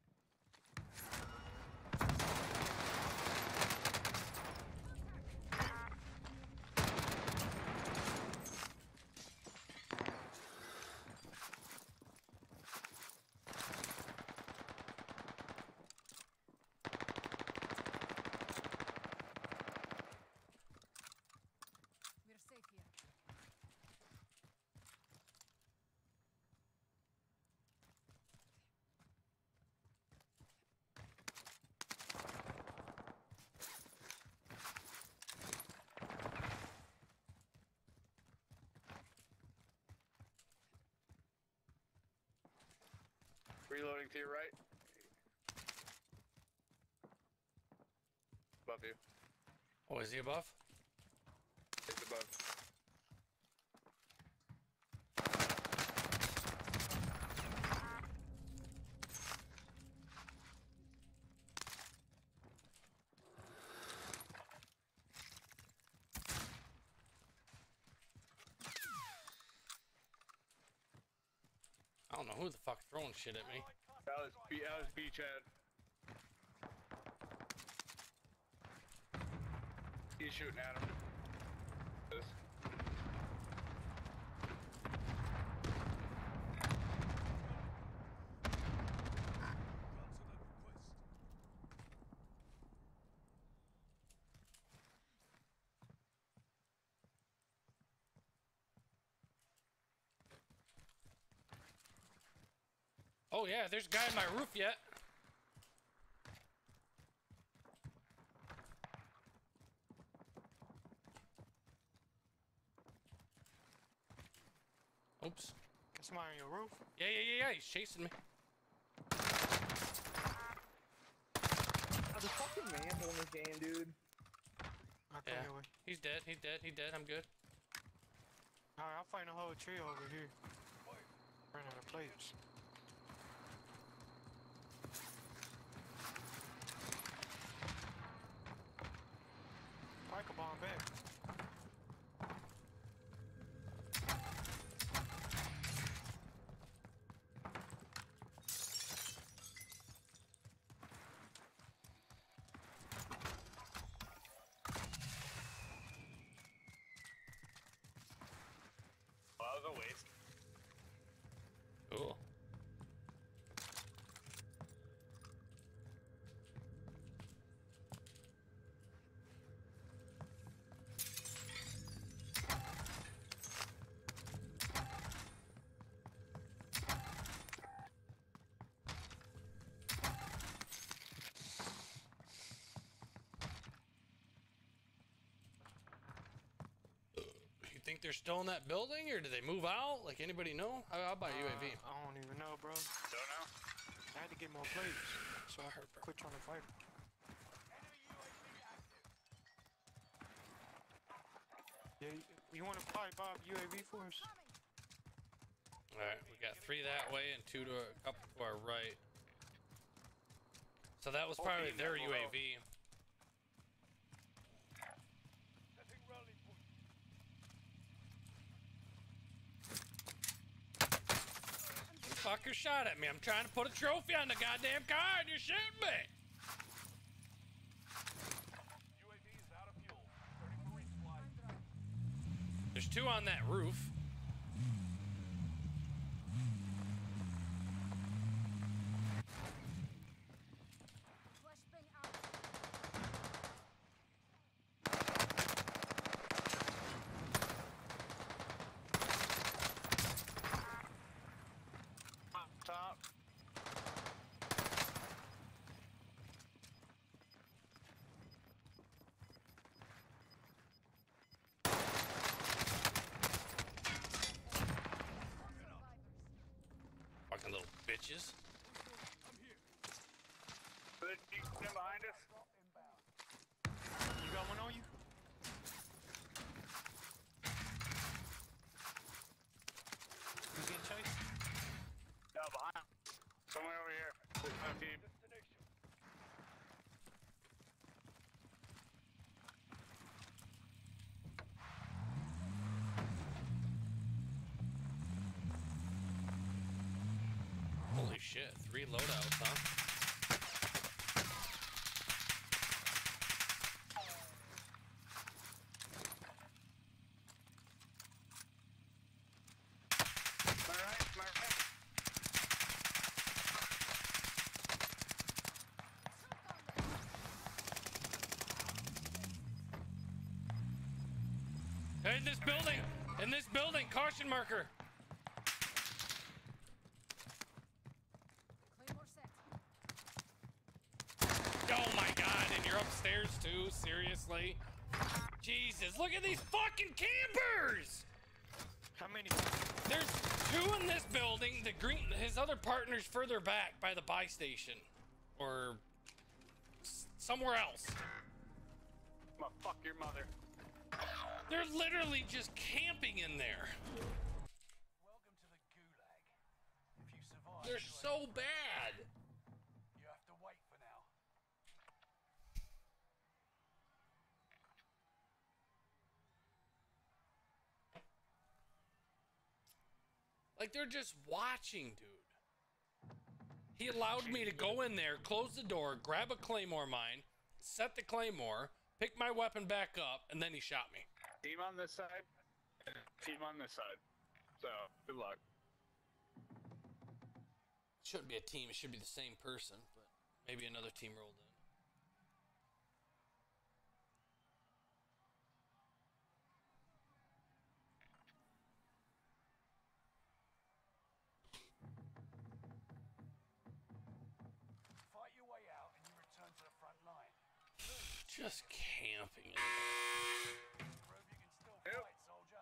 We're safe here. Reloading to your right. Above you. Oh, is he above? It's above. I don't know who the fuck's throwing shit at me. That was Beachhead. He's shooting at him. Oh yeah, there's a guy on my roof yet. Oops. Got somebody on your roof? Yeah, he's chasing me. Oh, the fucking manhole in this game, dude. I'll come Yeah. your way. He's dead, he's dead, I'm good. Alright, I'll find a whole tree over here. Run out of players. Pike a bomb back. Well, that was a waste. Cool. You think they're still in that building, or did they move out? Like, anybody know? I'll buy UAV. I don't even know, bro. Don't know. I had to get more players, so I quit trying to fight them. Yeah, you want to fly Bob UAV for us? Alright, we got 3 that way and 2 to a couple to our right. So that was probably their UAV. Setting rally point. You fucker shot at me. I'm trying to put a trophy on the goddamn car and you're shooting me. UAV is out of fuel. Ready for resupply. There's 2 on that roof. Flashbang out. Top. Fucking little bitches. You stand behind us? You got one on you? You getting chased? No, behind. Somewhere over here. There's no team. Destination. Holy shit, 3 loadouts, huh? My right, my right. Hey, in this building! In this building! Caution marker! Claymore set. Oh my god, and you're upstairs too? Seriously? Jesus, look at these fucking campers! How many? There's 2 in this building. The green, his other partner's further back by the buy station. Or somewhere else. I'm gonna fuck your mother. They're literally just camping in there. Welcome to the gulag. If you survive, They're so bad. you have to wait for now. Like, they're just watching, dude. He allowed me to go in there, close the door, grab a claymore mine, set the claymore, pick my weapon back up, and then he shot me. Team on this side, team on this side. So, good luck. Shouldn't be a team, it should be the same person, but maybe another team rolled in. Fight your way out and you return to the front line. Just camping in Prove you can still Yep. fight, soldier.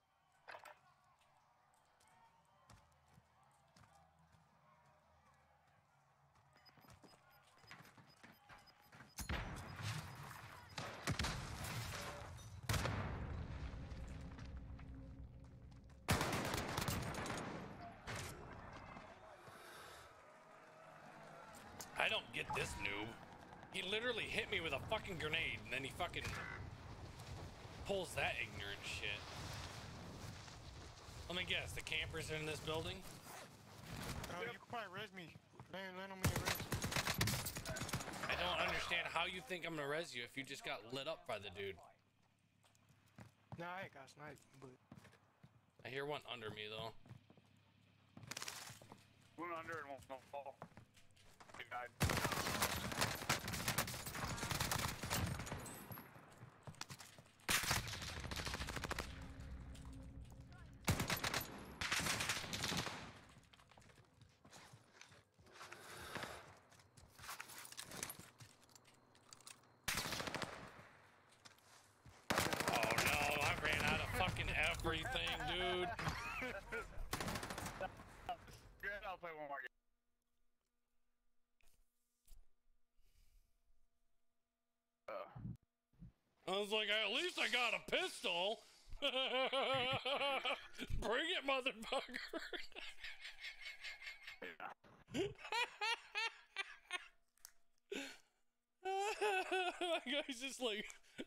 I don't get this noob. He literally hit me with a fucking grenade and then he fucking pulls that ignorant shit. Let me guess, the campers are in this building? Oh, you can probably res me. Land on me and res. I don't understand how you think I'm gonna res you if you just got lit up by the dude. Nah, I ain't got sniped, but I hear one under me though. One under and one fall. He died. Oh no, I ran out of fucking everything, dude. Good, I'll play one more game. I was like, at least I got a pistol. Bring it, motherfucker. My guy's just like.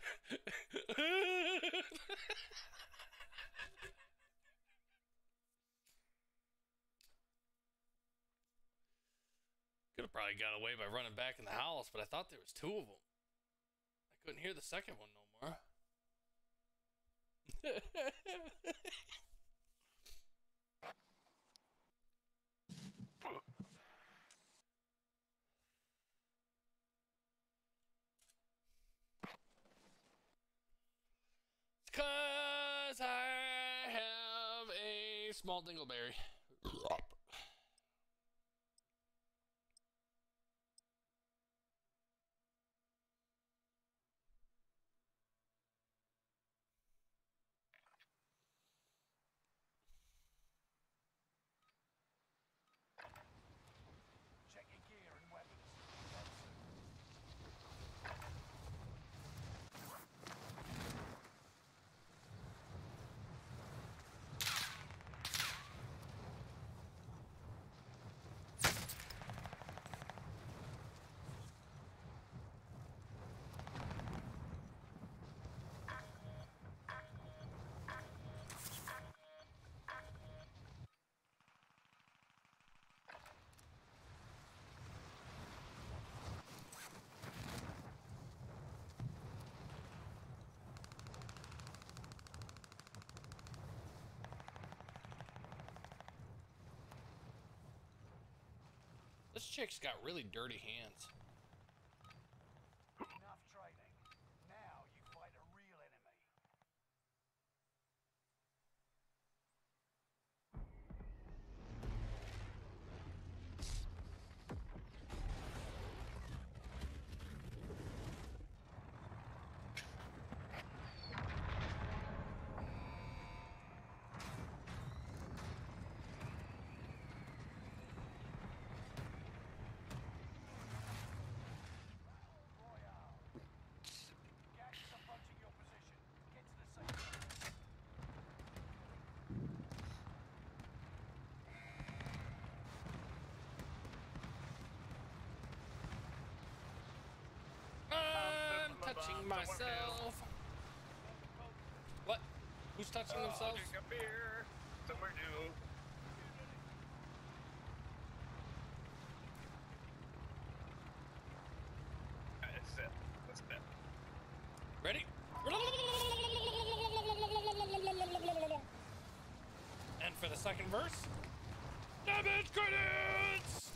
Could have probably got away by running back in the house, but I thought there was two of them. I couldn't hear the second one no more. Cause I have a small dingleberry. Check your gear and weapons. This chick's got really dirty hands. Enough training. Now you fight a real enemy. Gas are punching your position. Get to the safe zone. I'm touching myself. What? Who's touching themselves? Drink a beer. Somewhere new. That's it. That's it. Ready? verse? Damage credits!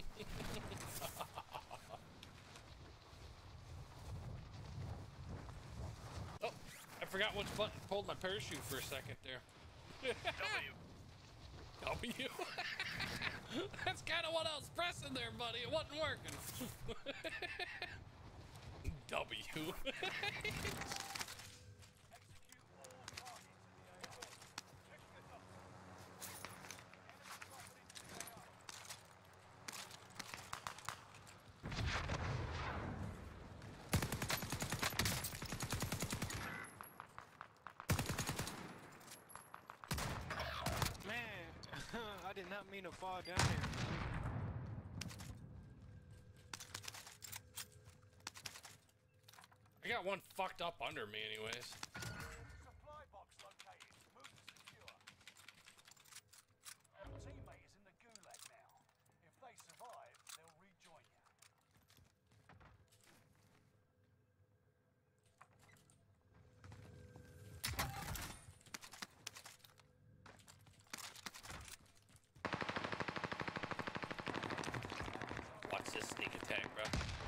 Oh, I forgot which button pulled my parachute for a second there. W. That's kind of what I was pressing there, buddy. It wasn't working. W. I did not mean to fall down there. I got one fucked up under me anyways. Supply box located. Move to secure. Your teammate is in the gulag now. If they survive, they'll rejoin you. Watch this sneak attack, bro.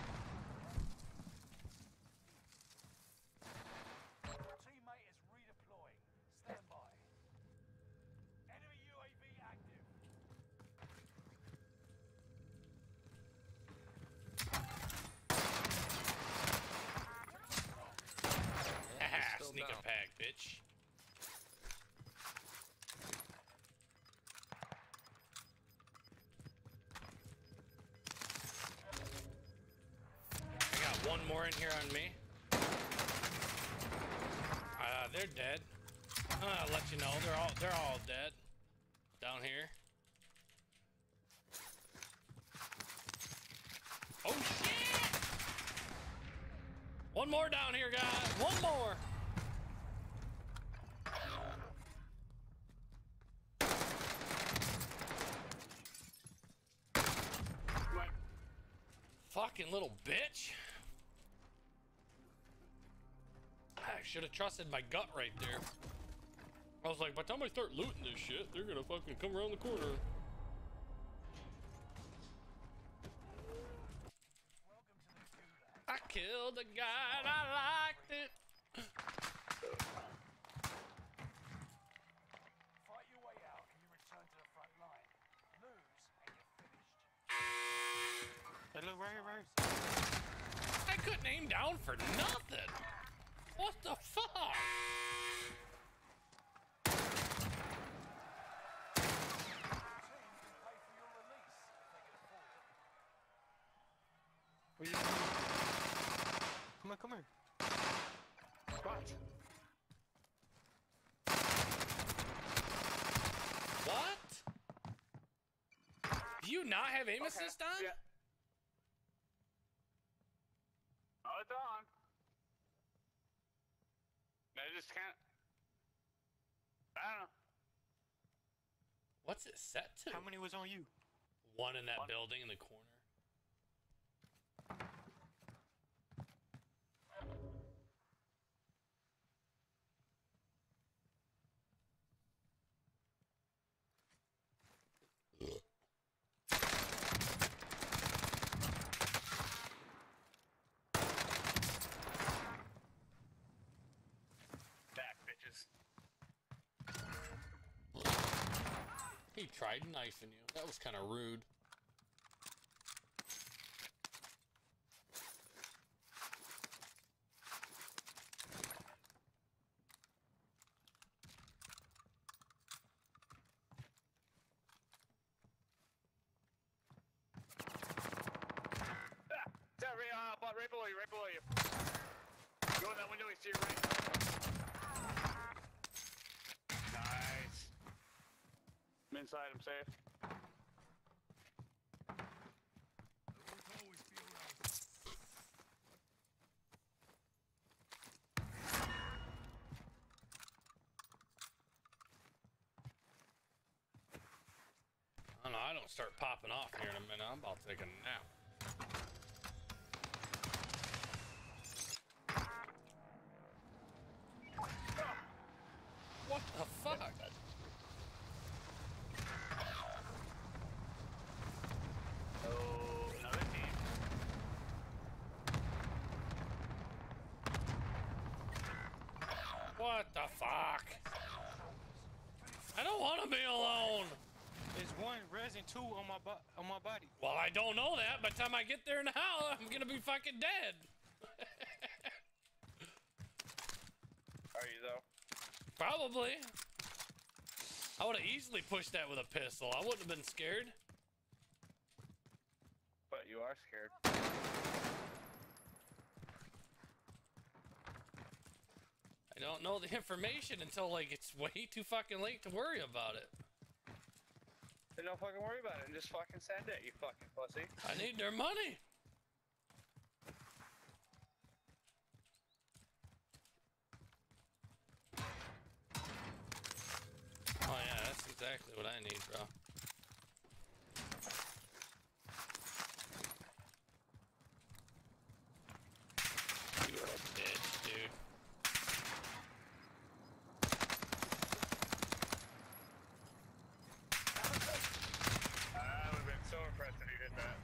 Your teammate is redeploying. Stand by. Enemy UAV active. Haha, sneak attack, bitch. I got one more in here on me. They're dead. I'll let you know, they're all dead. Down here. Oh shit! One more down here, guys. One more. What? Fucking little bitch. I should have trusted my gut right there. I was like, by the time I start looting this shit, they're gonna fucking come around the corner. Welcome to the gulag. I killed a guy and I liked it. Fight your way out and you return to the front line. Lose and you're finished. Hey, look right here, right. I couldn't aim down for nothing. What the fuck? Where you going? Come on, come here. What? Do you not have aim assist on? Yeah. Oh, it's on. I just can't. I don't know. What's it set to? How many was on you? One in that building in the corner. Back, bitches. He tried knifing you. That was kind of rude. Right below you, right below you. Go in that window, he's to your right. Nice. I'm inside, I'm safe. I don't know, I don't start popping off here in a minute. I'm about to take a nap. What the fuck? Fuck. I don't want to be alone. There's one resin, two on my body. Well, I don't know that. By the time I get there in the house, I'm gonna be fucking dead. Are you though? Probably. I would have easily pushed that with a pistol. I wouldn't have been scared. But you are scared. I don't know the information until like it's way too fucking late to worry about it. Then don't fucking worry about it and just fucking send it, you fucking pussy. I need their money. Oh yeah, that's exactly what I need, bro. You are a bitch, dude. I would have been so impressed if you did that.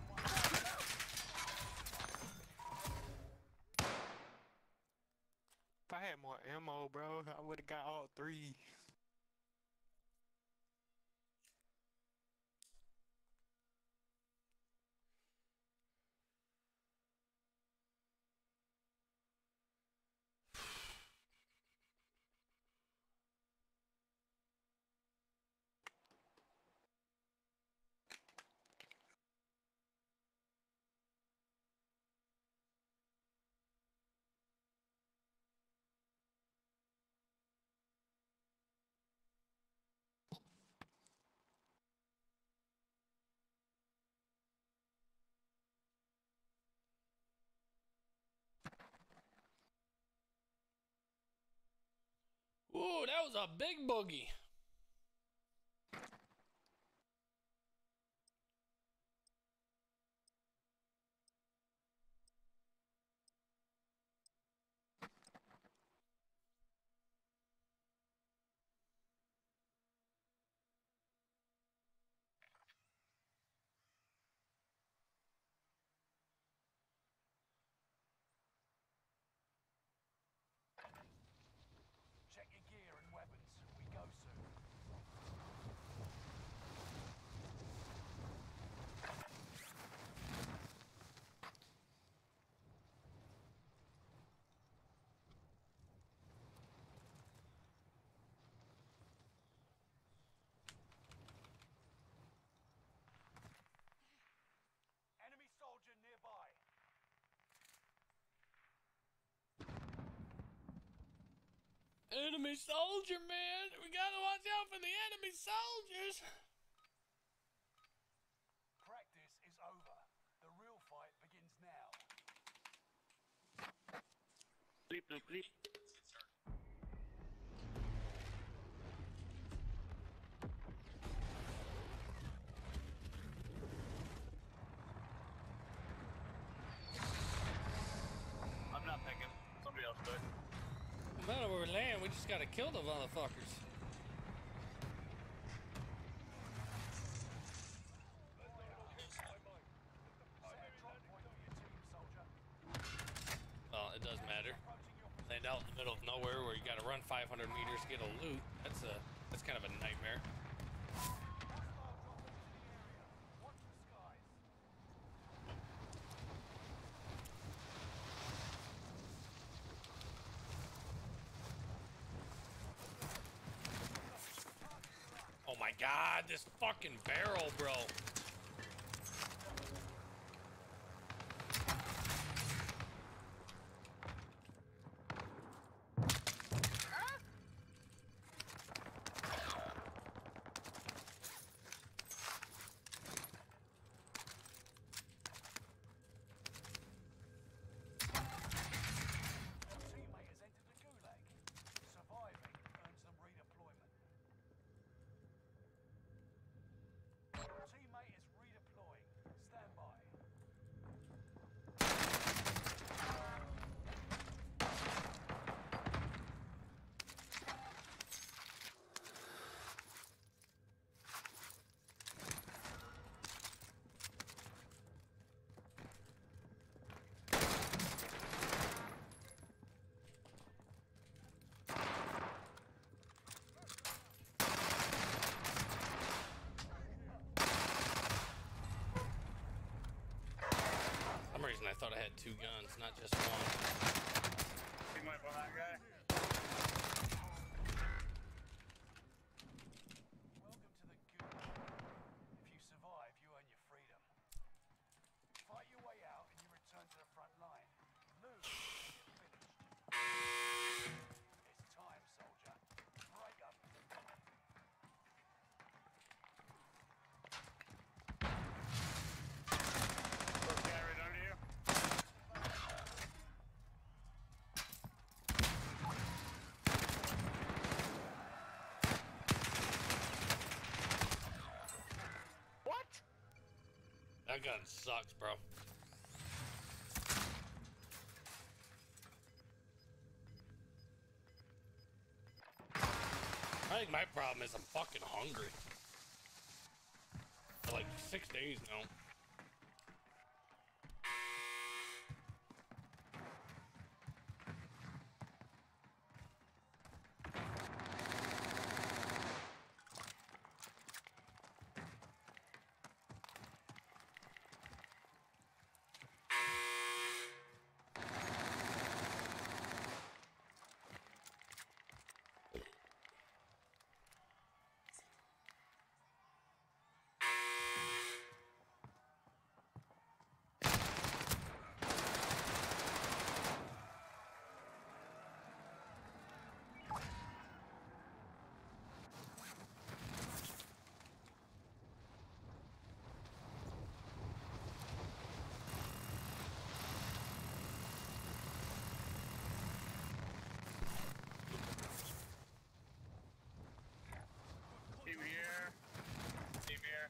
If I had more ammo, bro, I would have got all three. Ooh, that was a big boogie. Check your gear and weapons. We go soon. Enemy soldier nearby. Enemy soldier, man. We gotta watch out for the enemy soldiers. Practice is over. The real fight begins now. Sleep, no sleep. I'm not picking. Somebody else do it. No matter where we land, we just gotta kill the motherfuckers. Well, it does matter. Land out in the middle of nowhere where you gotta run 500 meters to get a loot. That's kind of a nightmare. Watch the skies. Oh my god, this fucking barrel, bro. Your teammate has entered the gulag. Surviving earns them redeployment. Your teammate thought I had 2 guns, not just one. Team wipe on that guy. Welcome to the Goon. If you survive, you earn your freedom. Fight your way out and you return to the front line. Lose and you're finished. It's time, soldier. Break up. First guy right under you. What? That gun sucks, bro. I think my problem is I'm fucking hungry. For like 6 days now. Team here. Team here.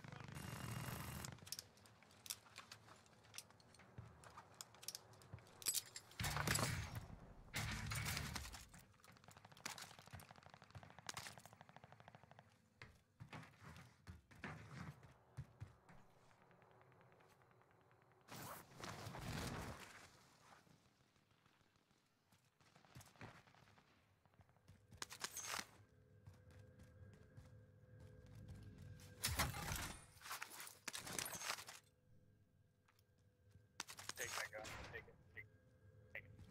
Take that gun. Take it. Take it. Take it.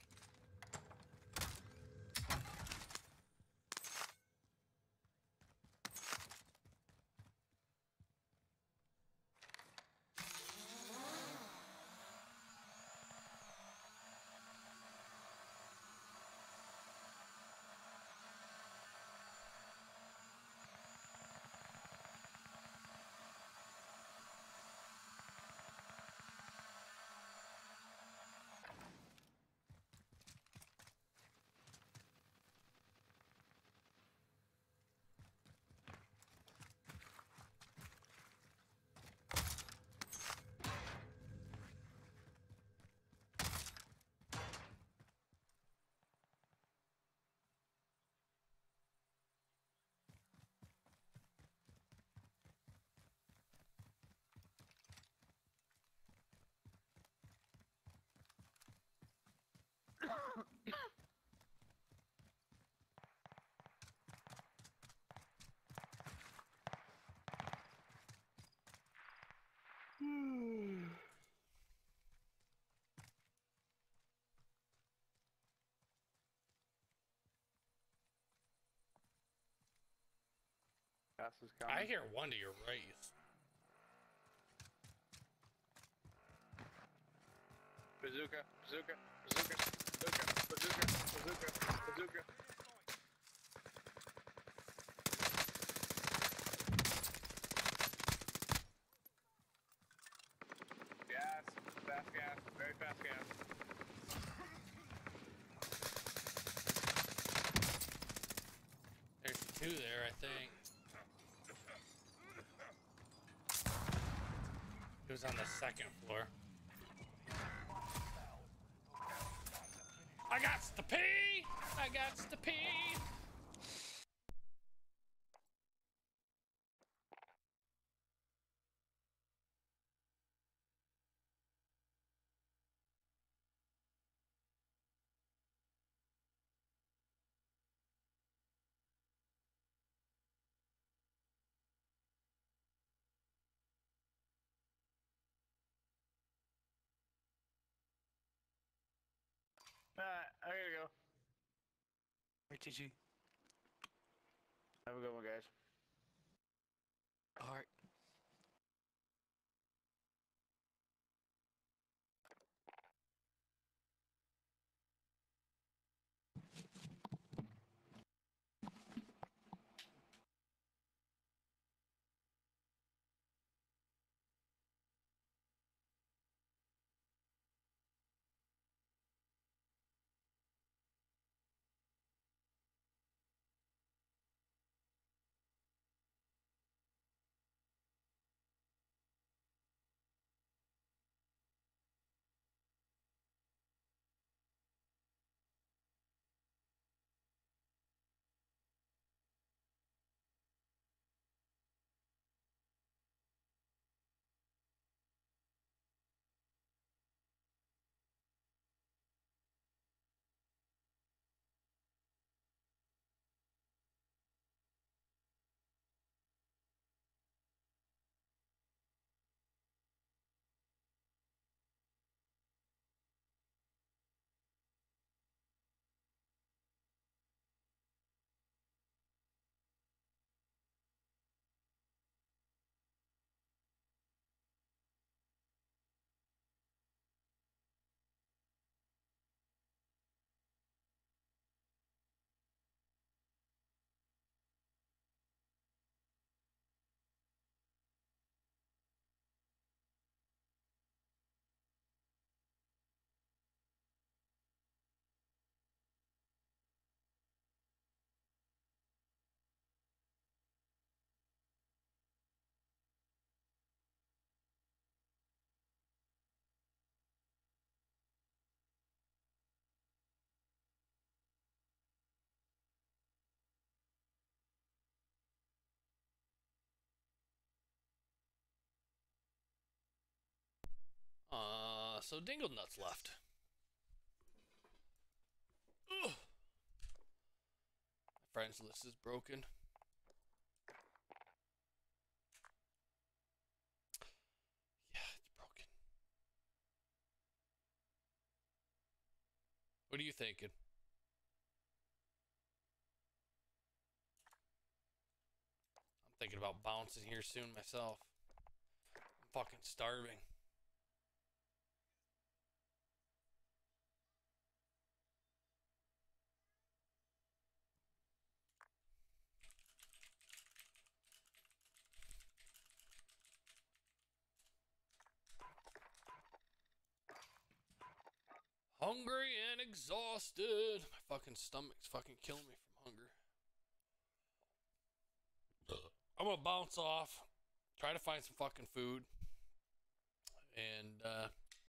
Gas is coming. I hear one to your right. Bazooka, bazooka, bazooka, bazooka, bazooka, bazooka, bazooka. Gas, fast gas, very fast gas. There's 2 there, I think. It was on the 2nd floor. I got to pee! I got to pee! I gotta go. RTG. Have a good one, guys. Alright. So Dingle Nuts left. Ugh. My friends list is broken. Yeah, it's broken. What are you thinking? I'm thinking about bouncing here soon myself. I'm fucking starving. Hungry and exhausted. My fucking stomach's fucking killing me from hunger. I'm gonna bounce off, try to find some fucking food, and